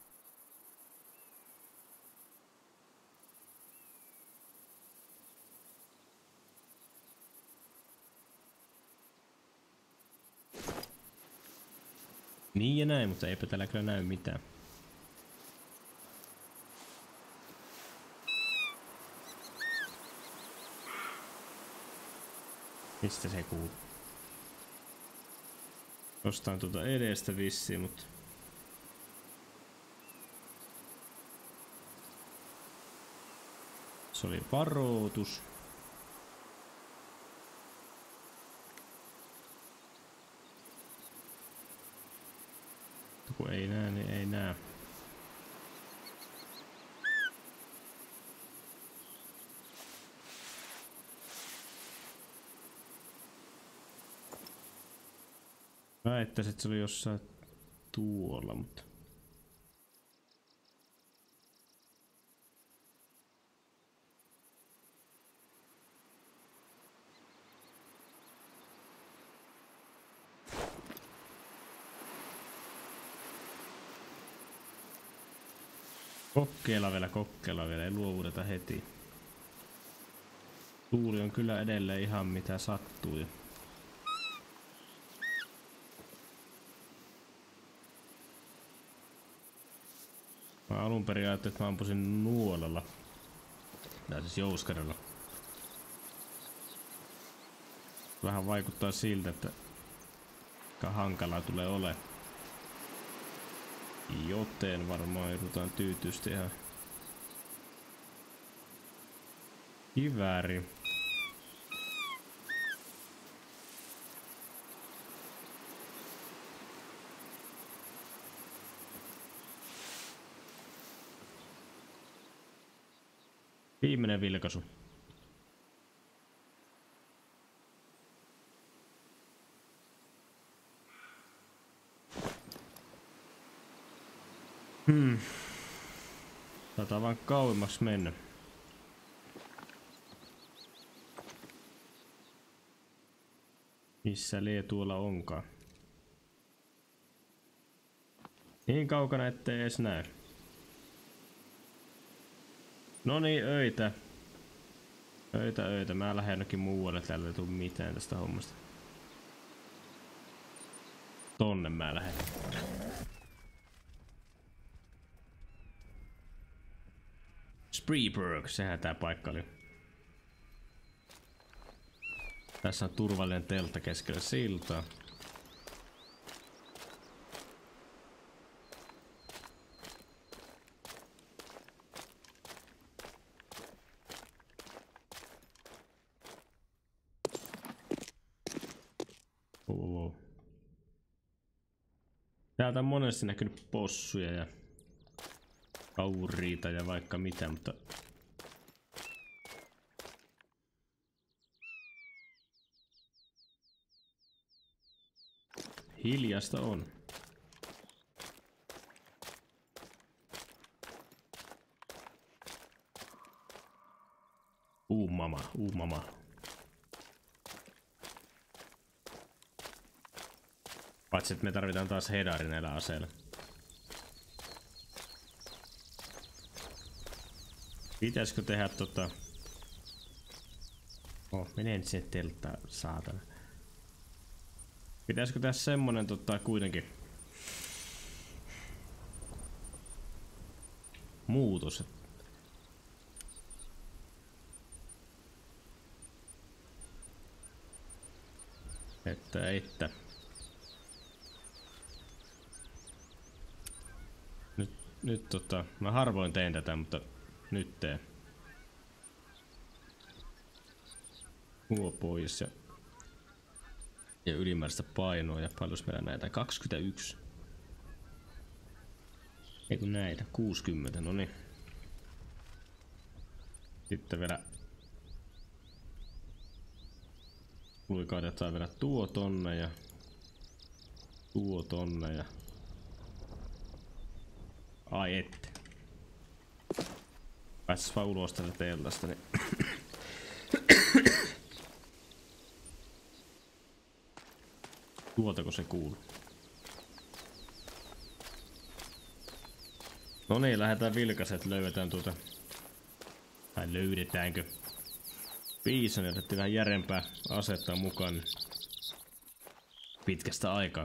Niin ja näin, mutta eipä täällä kyllä näy mitään. Mistä se kuuluu? Jostain tuota edestä vissiin, mutta... Se oli varoitus. Kun ei näe, niin ei näe. Väittäisin, että se oli jossain tuolla, mutta... Kokkeilla vielä, kokkeilla vielä, ei luovuteta heti. Tuuli on kyllä edelleen ihan mitä sattuu. Mä alun perin ajattelin, että mä ampusin nuolella. Tai siis jouskarilla. Vähän vaikuttaa siltä, että aika hankalaa tulee ole. Joten varmaan joudutaan tyytyisesti ihan kivääri. Viimeinen vilkaisu. Hmm. Taitaa vaan kauemmaksi mennä. Missä lie tuolla onkaan? Niin kaukana ettei edes näy. No niin, öitä. Öitä, öitä. Mä lähden jonnekin muualle. Täällä ei tuu mitään tästä hommasta. Tonne mä lähden. Spreeburg, sehän tää paikka oli. Tässä on turvallinen teltta keskellä siltaa. Oh. Täältä on monesti näkynyt possuja ja kauriita ja vaikka mitä, mutta hiljasta on. Uu mama, uu mama. Paitsi että me tarvitaan taas hedari näillä aseilla. Pitäisikö tehdä tota... Oh, menen sinne telttaan, saatana. Pitäisikö tehdä semmonen tota kuitenkin... muutos. Että, että... Nyt, nyt tota... Mä harvoin teen tätä, mutta nyt teen. Huo pois ja... Ja ylimääräistä painoa ja paljon meillä näitä? kaksikymmentäyksi. Ei kun näitä, kuusikymmentä, no niin. Sitten vielä... Luikautetaan vielä tuo tonne ja... Tuo tonne ja... Ai ette. Pääsis vaan ulos tälle teltasta, niin... Tuotako se kuuluu? No niin, lähdetään vilkaset, löydetään tuota... Tai löydetäänkö? Piisoni otettiin vähän järempää asetta mukaan pitkästä aikaa.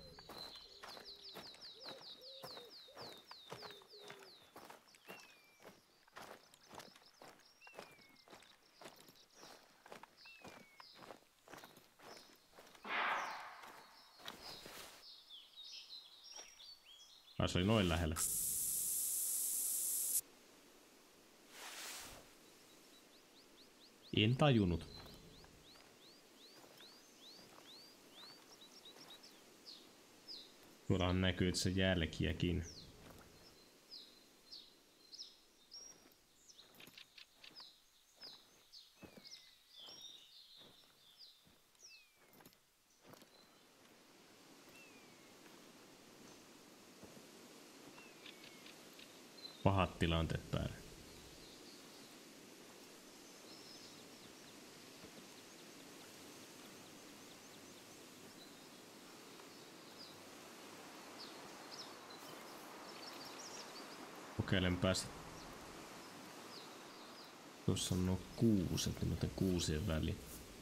Ai se oli noin lähellä. En tajunnut. Tuollahan näkyy itse jälkiäkin. Pahat tilanteet päällä. Kokeilen päästä. Tuossa on nuo kuuset, niin otan kuusien väliin.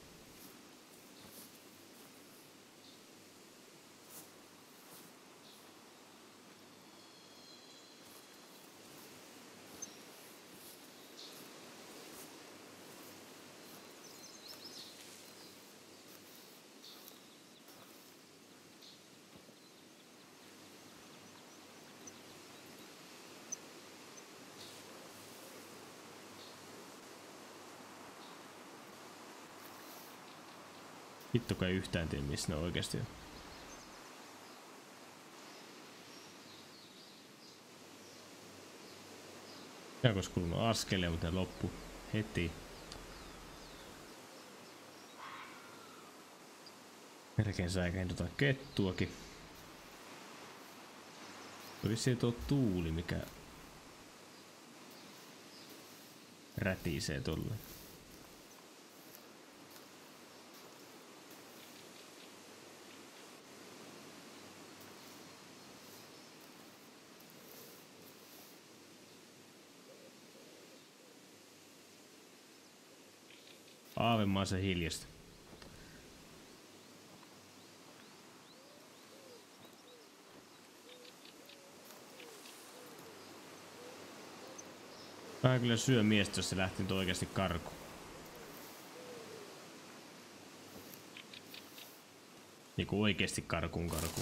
Hittokaan ei yhtään tiedä missä ne oikeesti on. Ja koska kulunut askelia, mutta loppu heti. Melkein säikäin tota kettuakin. Vissiin tuo tuuli, mikä rätisee tolle. Aavemaisen hiljasta. Vähän kyllä syö miestä, jos se lähti nyt oikeasti karkuun. Niinku oikeesti karkuun karkuun.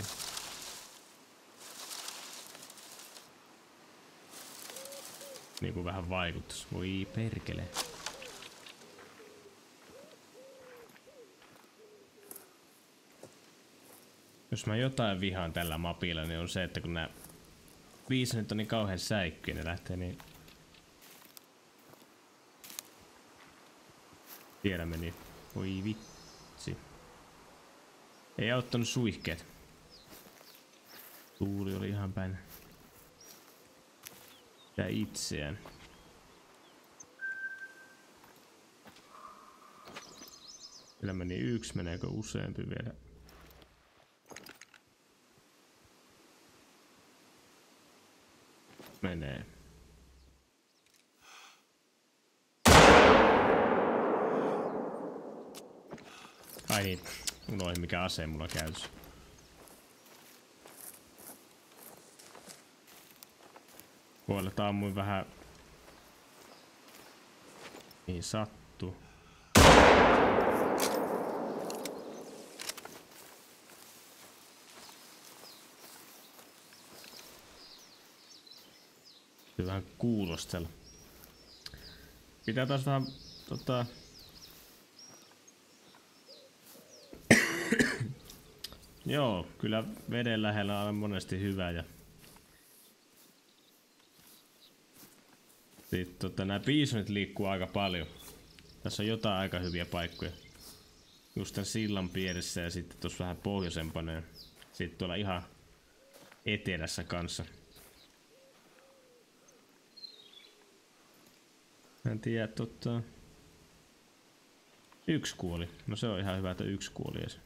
Niinku vähän vaikuttais. Voi perkele. Jos mä jotain vihaan tällä mapilla, niin on se, että kun nää viisonit on niin kauhean säikkyjä, ne lähtee niin... Tiedämme niin. Voi vitsi. Ei auttanut suihkeet. Tuuli oli ihan päin. Tää itseään. Kyllä meni yksi, meneekö useampi vielä? Menee. Ai niin, unohdin mikä ase mulla käytössä. Puolelta ammuin vähän... Niin sattuu. Vähän kuulostella. Pitää taas vähän tota... Joo, kyllä veden lähellä on monesti hyvä ja... Sitten tota, nää biisonit liikkuu aika paljon. Tässä on jotain aika hyviä paikkoja. Just tän sillan pielessä ja sitten tuossa vähän pohjoisempana ja sitten tuolla ihan etelässä kanssa. En tiedä, tota... Yksi kuoli. No se on ihan hyvä, että yksi kuoli edes.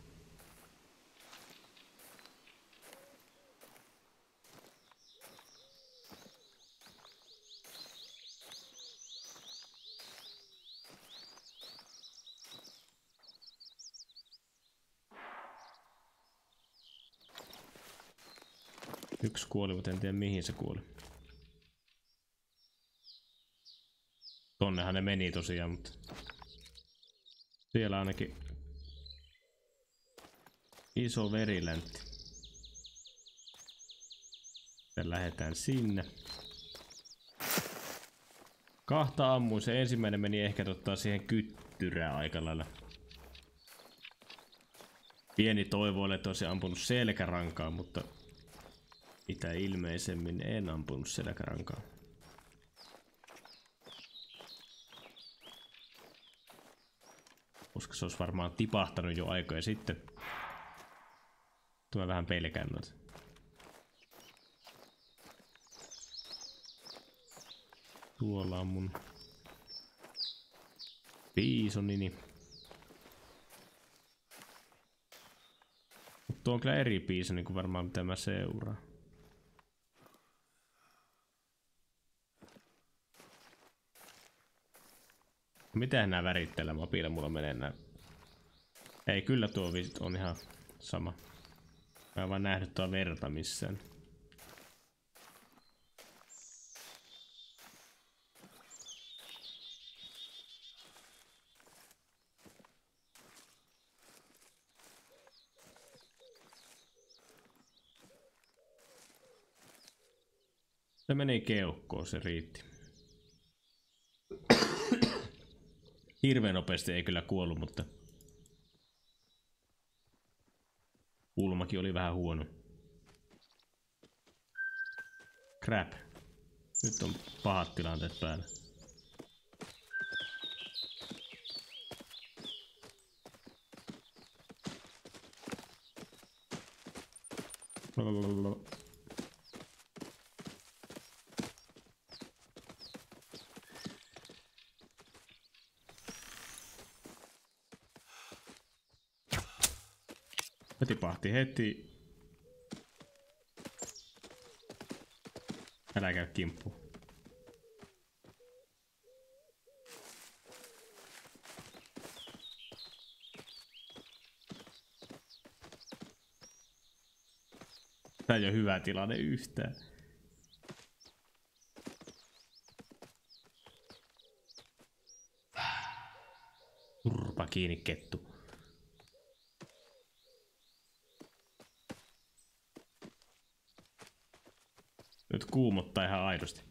Yksi kuoli, mutta en tiedä mihin se kuoli. Tonnehan ne meni tosiaan, mutta... Siellä ainakin... Iso veriläntti. Sitten lähdetään sinne. Kahta ammuin, se ensimmäinen meni ehkä totta siihen kyttyrään aika lailla. Pieni toivoille, että olisi ampunut selkärankaa, mutta... Mitä ilmeisemmin en ampunut selkärankaa. Koska se olisi varmaan tipahtanut jo aikoja sitten. Tuo vähän pelkään noita. Tuolla on mun biisonini. Mutta tuo on kyllä eri biisoni kuin varmaan mitä mä seuraan. Mitä nää värit tällä mapilla mulla menee nää? Ei, kyllä tuo on ihan sama. Mä en vaan nähnyt tuo verta missään. Se meni keuhkoon, se riitti. Hirveän nopeasti ei kyllä kuollut, mutta kulmakin oli vähän huono. Crap. Nyt on pahat tilanteet päällä. Lalalala. Se tipahti heti. Älä käy kimppuun. Tää ei oo hyvä tilanne yhtään. Turpa kiinni kettu. Nyt kuumottaa ihan aidosti.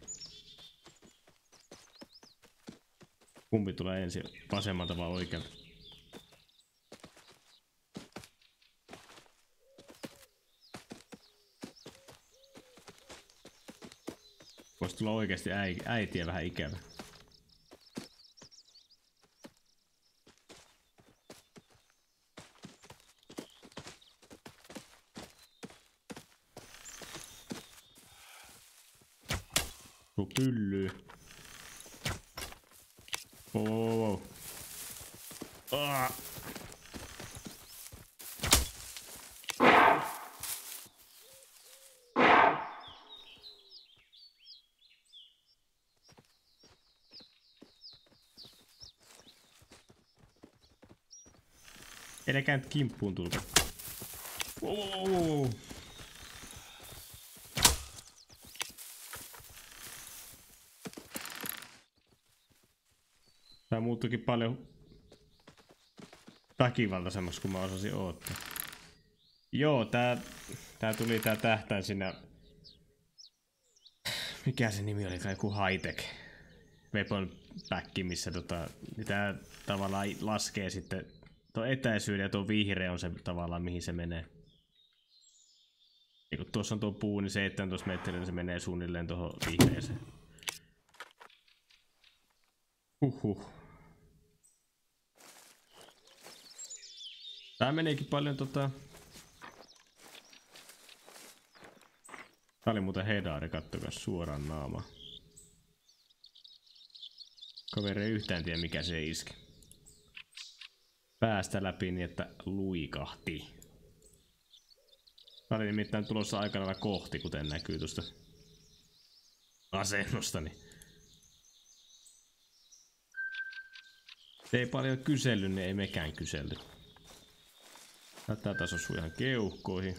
Kumpi tulee ensin, vasemmalta vai oikealta? Voisi tulla oikeasti äitiä vähän ikävä. Tuu pyllyy. Wow, wow, wow. Ah. Edelläkää nyt kimppuun tulkaa. Wow, wow, wow. Tää muuttuikin paljon väkivaltaisemmaksi kuin mä osasin odottaa. Joo, tää, tää tuli tää tähtäin sinä. Mikä se nimi oli? Kai joku high-tech weapon pack, missä tota, tää tavallaan laskee sitten tuo etäisyyden ja tuo vihreä on se tavallaan mihin se menee. Ja kun tuossa on tuo puu, niin seitsemäntoista metriä, niin se menee suunnilleen tuohon vihreeseen. Huhhuh. Tää meneekin paljon tota... Tää oli muuten Hedaari, kattokaa suoraan naamaa. Kaveri ei yhtään tiedä mikä se iski. Päästä läpi niin että luikahti. Tää oli nimittäin tulossa aika lailla kohti, kuten näkyy tuosta asennostani. Se ei paljon kysellyt, niin ei mekään kysellyt. Tää taas osuu ihan keuhkoihin.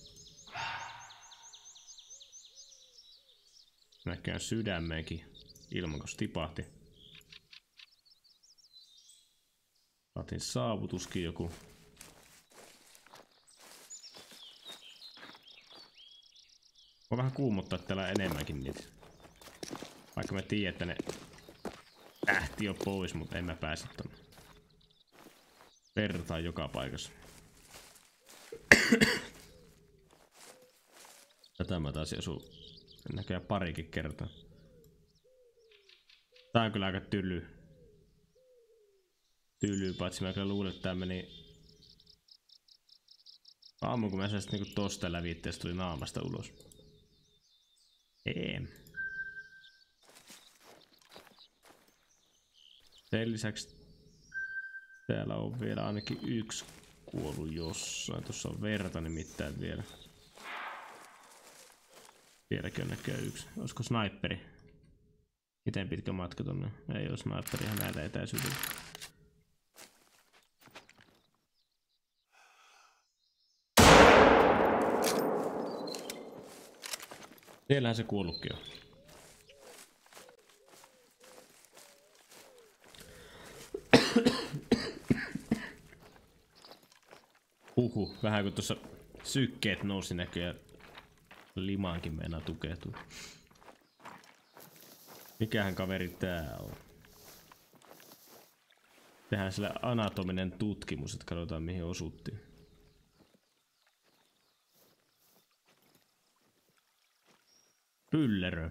Näköjään sydämeenkin ilman, kun tipahti. Saatiin saavutuskin joku. Voi vähän kuumottaa täällä enemmänkin niitä. Vaikka mä tiedän, että ne lähti jo pois, mutta en mä pääse tonne. Vertaa joka paikassa. Tätä mä taisin osua näköjään parikin kertaa. Tää on kyllä aika tyly. Tyly, paitsi mä kyllä luulen, että tää meni... Aamun kun mä sain niinku tosta lävitteen, se tuli naamasta ulos. Eee. Sen lisäksi täällä on vielä ainakin yksi kuollut jossain. Tuossa on verta nimittäin vielä. Vieläkin on näköjään yksi. Olisiko sniperi? Miten pitkä matka tonne? Ei oo sniperi ihan näitä etäisyydeltä. Siellähän se kuollutkin on. Huhu, vähän kun tuossa sykkeet nousi näköjään. Limaankin meinaa tukehtua. Mikähän kaveri tää on? Tehdään sille anatominen tutkimus, että katsotaan mihin osuttiin. Pyllerö.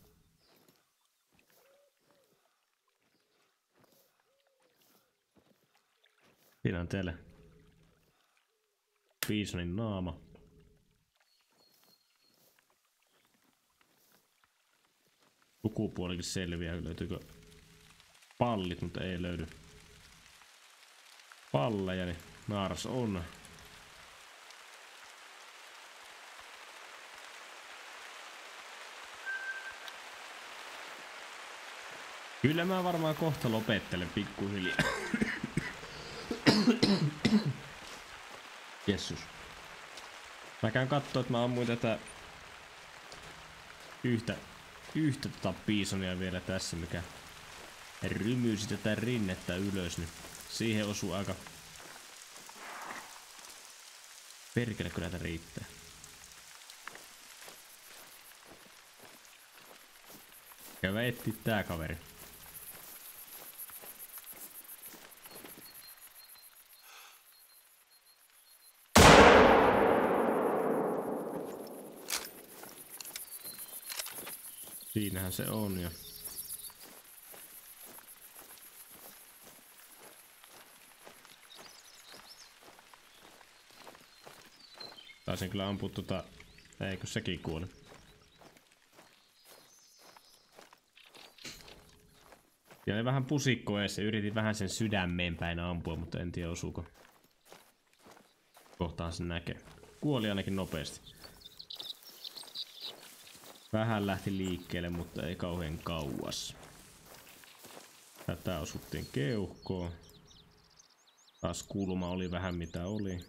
Siinä on teille Bisonin naama. Sukupuolikin selviää, löytyykö pallit, mutta ei löydy palleja, niin naaras on. Kyllä mä varmaan kohta lopettelen pikkuhiljaa. Jessus. Mä käyn kattoo, että mä ammuin tätä yhtä, yhtä tota biisonia vielä tässä, mikä rymyysi tätä rinnettä ylös, niin siihen osuu aika perkele, kun näitä riittää. Käydä etsiä tää kaveri. Siinähän se on jo. Taisin kyllä ampua tota... Eikö sekin kuoli? Ja oli vähän pusikko ees, yritin vähän sen sydämeen päin ampua, mutta en tiedä osuuko. Kohtaan sen näkee. Kuoli ainakin nopeasti. Vähän lähti liikkeelle, mutta ei kauhean kauas. Tätä osuttiin keuhkoon. Taas kulma oli vähän mitä oli.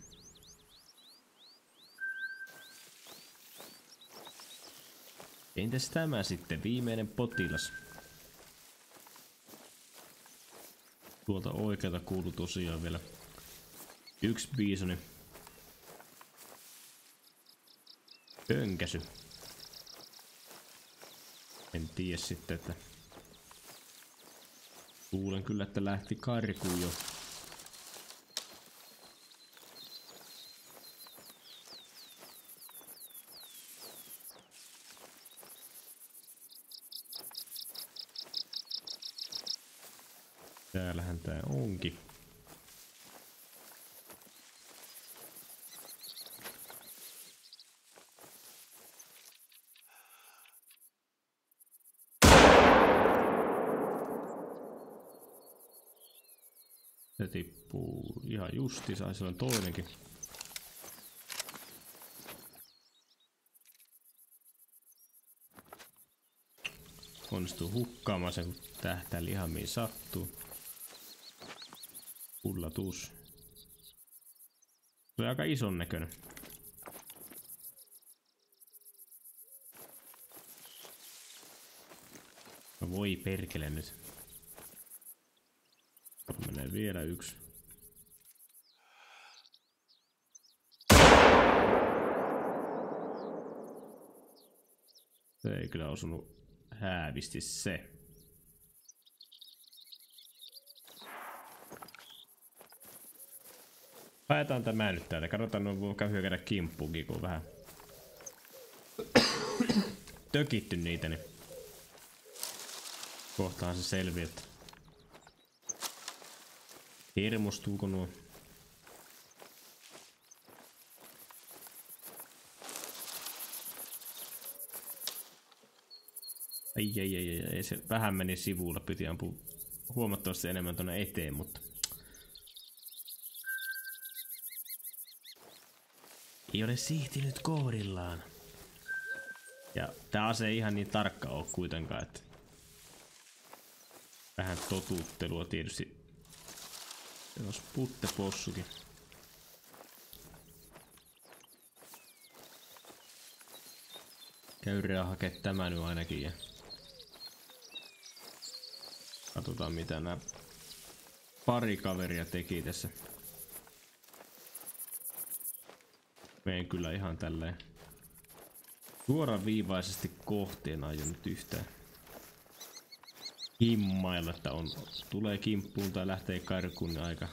Entäs tämä sitten, viimeinen potilas? Tuolta oikealta kuului tosiaan vielä yksi biisoni. Pönkäsy. En tiedä sitten, että... Luulen kyllä, että lähti karkuun jo. Täällähän tää onkin. Se tippuu ihan justi, sai silloin toinenkin. Onnistuu hukkaamaan sen, kun tähtää lihamiin sattuu. Pullatus. Se on aika ison näköinen. No voi perkele nyt. Menee vielä yksi. Se ei kyllä osunut häävisti se. Päätään tämä nyt täältä. Katsotaan, no voi käy hyökätä kimppuunkin, kun on vähän tökitty niitä, niin kohtaan se selviää. Hirmustuuko nuo? Ai ai ai ai, ai. Se vähän meni sivulla, piti ampua huomattavasti enemmän tonne eteen, mutta ei ole siihtinyt kohdillaan. Ja tää ase ei ihan niin tarkka oo kuitenkaan, että vähän totuttelua tietysti. Se olisi puttepossukin. Käyriä hakee tämä nyt ainakin ja katsotaan mitä nämä pari kaveria teki tässä. Meen kyllä ihan tälleen suoraviivaisesti kohteen aion nyt yhtään himmailla, että on, tulee kimppuun tai lähtee karkuun, niin aika,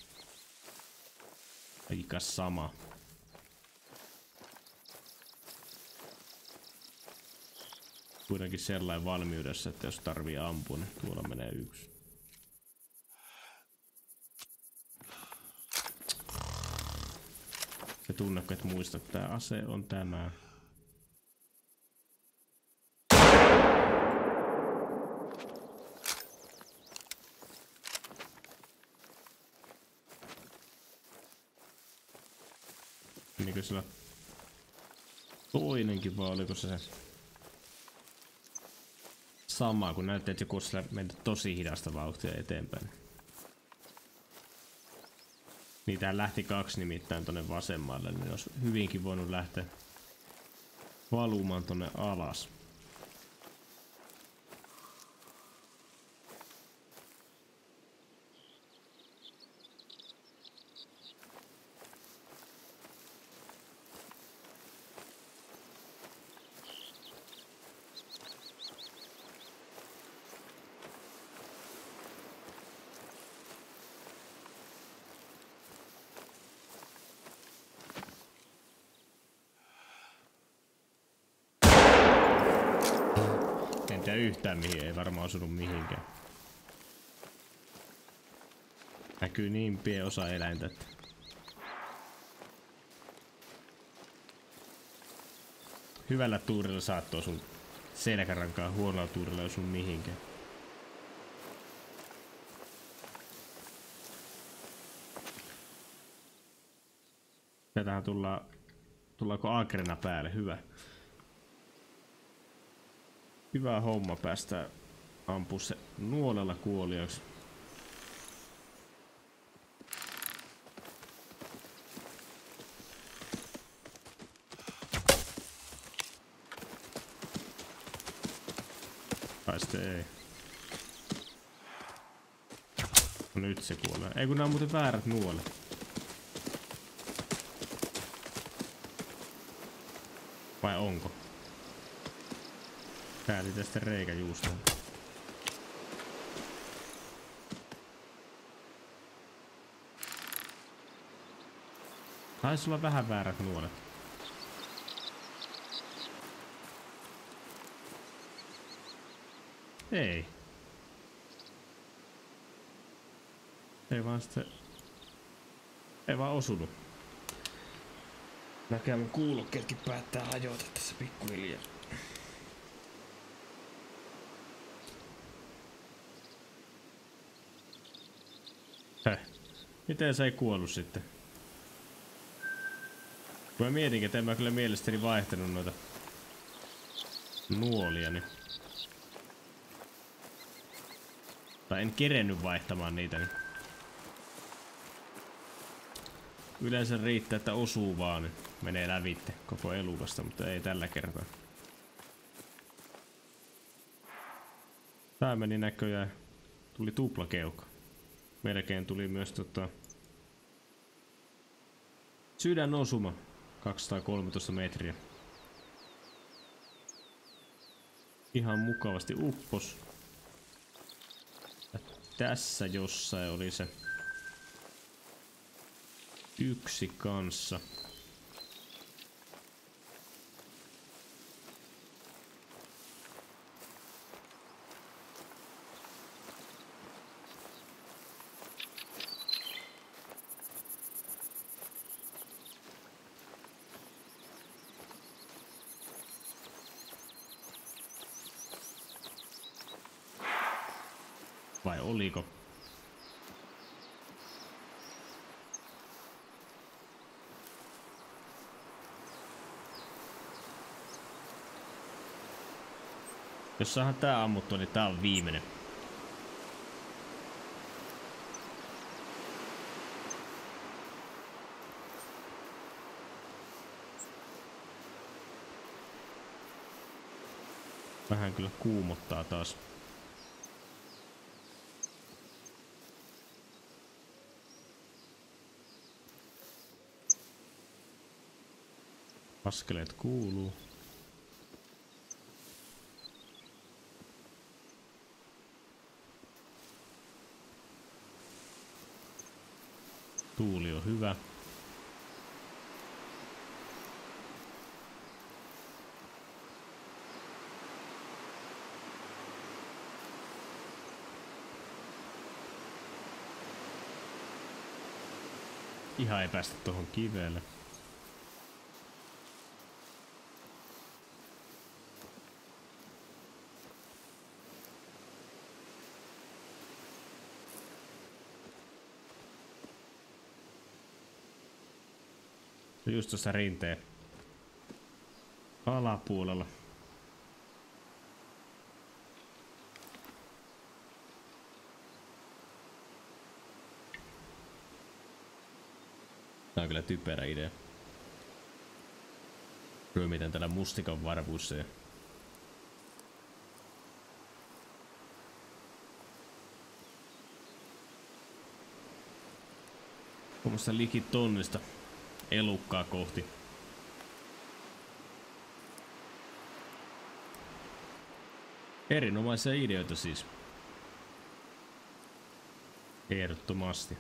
aika sama. Kuitenkin sellainen valmiudessa, että jos tarvii ampua, niin tuolla menee yksi. Se tunnekko, että muista, että tämä ase on tämä. Niinkö sillä toinenkin vai oliko se sama, kun näyttää, että joku olisi mennyt tosi hidasta vauhtia eteenpäin. Niitä lähti kaksi nimittäin tonne vasemmalle, niin olisi hyvinkin voinut lähteä valumaan tonne alas. En tiedä yhtään mihin, ei varmaan osunut mihinkään. Näkyy niin pieni osa eläintä, että hyvällä tuurilla saattoi sun selkärankaa, huonolla tuurilla osun mihinkään. Tätähän tullaan, tullaanko agrena päälle, hyvä. Hyvä homma, päästään ampua se nuolella kuoliaksi. Tai sitten ei. No nyt se kuolee. Ei kun nää on muuten väärät nuolet. Vai onko? Päätin tästä reikäjuustoa. Taisi olla vähän väärät nuolet. Ei. Ei vaan sitten... Ei vaan osunut. Näköjään mun kuulokkeetkin päättää hajota tässä pikkuhiljaa. Heh. Miten se ei kuollut sitten? Kun mä mietinkin, että en mä kyllä mielestäni vaihtanut noita nuolia, niin... Tai en kerennyt vaihtamaan niitä, niin... Yleensä riittää, että osuu vaan, niin menee lävitte koko elukasta, mutta ei tällä kertaa. Tää meni näköjään. Tuli tuplakeuka. Melkein tuli myös tota... sydän osuma. kaksisataakolmetoista metriä. Ihan mukavasti uppos. Ja tässä jossain oli se yksi kanssa. Vai oliko? Jos saadaan tää ammuttua, niin tää on viimeinen. Vähän kyllä kuumottaa taas. Askeleet kuuluu. Tuuli on hyvä. Ihan ei päästä tuohon kivelle. Just tuossa rinteen alapuolella. Tää on kyllä typerä idea. Ryömitän täällä mustikan varvuissa ja... Tuommoista liki tonnista elukkaa kohti. Erinomaisia ideoita siis. Ehdottomasti.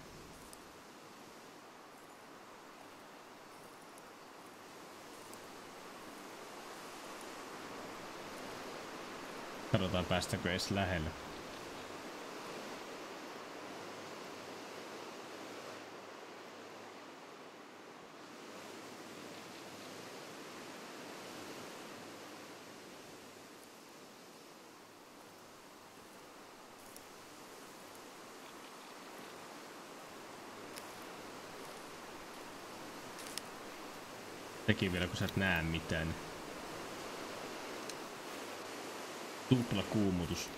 Katsotaan päästäkö edes lähelle. Sekin vielä kun sä et näe mitään. Tupla kuumutus.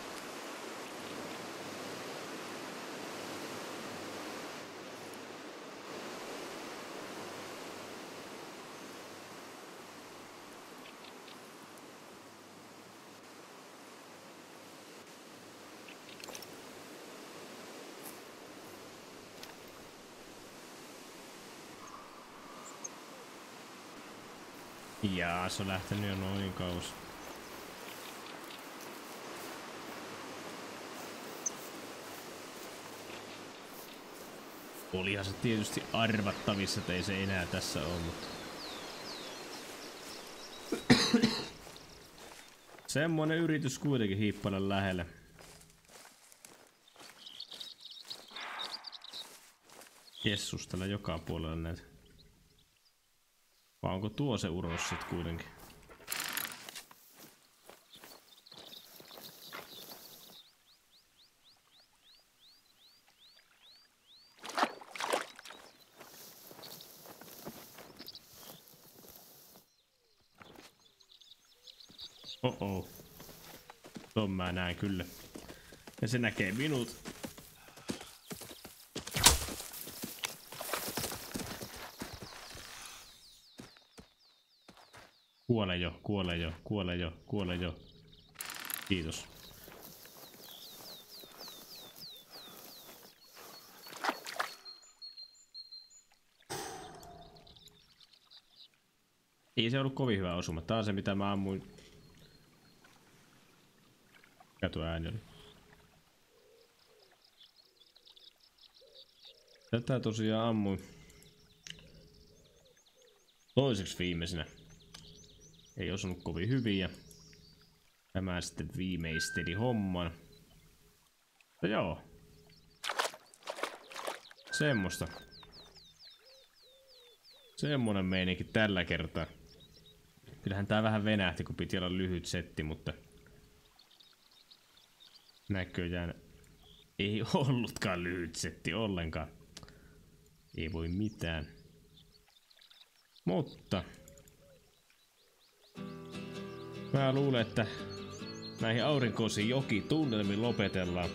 Jaa, se on lähtenyt jo noin kauas. Olihan se tietysti arvattavissa, että ei se enää tässä ole, mutta... Semmoinen yritys kuitenkin hiippailla lähelle. Kessustella joka puolella näitä. Vai onko tuo se uros sit kuitenkin? Oh-oh. Ton mä näen kyllä. Ja se näkee minut. Kuole jo, kuole jo, kuole jo, kuole jo. Kiitos. Ei se ollut kovin hyvä osuma. Tää on se mitä mä ammuin. Mikä tuo ääni oli? Tätä tosiaan ammuin toiseksi viimeisenä. Ei osunut kovin hyvin ja tämä sitten viimeisteli homman. No joo. Semmosta. Semmonen meininki tällä kertaa. Kyllähän tää vähän venähti, kun piti olla lyhyt setti, mutta näköjään ei ollutkaan lyhyt setti ollenkaan. Ei voi mitään. Mutta mä luulen, että näihin aurinkoisiin jokitunnelmiin lopetellaan.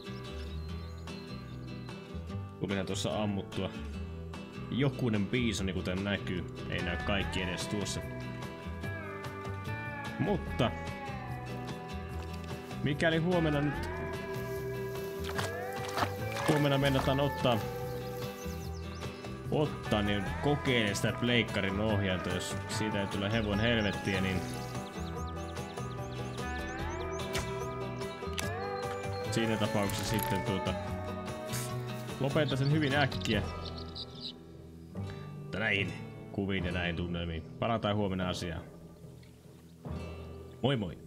Tulihan tuossa ammuttua jokunen biisoni, kuten näkyy. Ei näy kaikki edes tuossa. Mutta mikäli huomenna nyt huomenna mennataan ottaa ottaa, niin kokeilen sitä pleikkarin ohjainta. Jos siitä ei tule hevon helvettiä, niin siinä tapauksessa sitten tuota lopetan sen hyvin äkkiä. Mutta näihin kuviin ja näihin tunnelmiin palataan huomenna asiaan. Moi moi!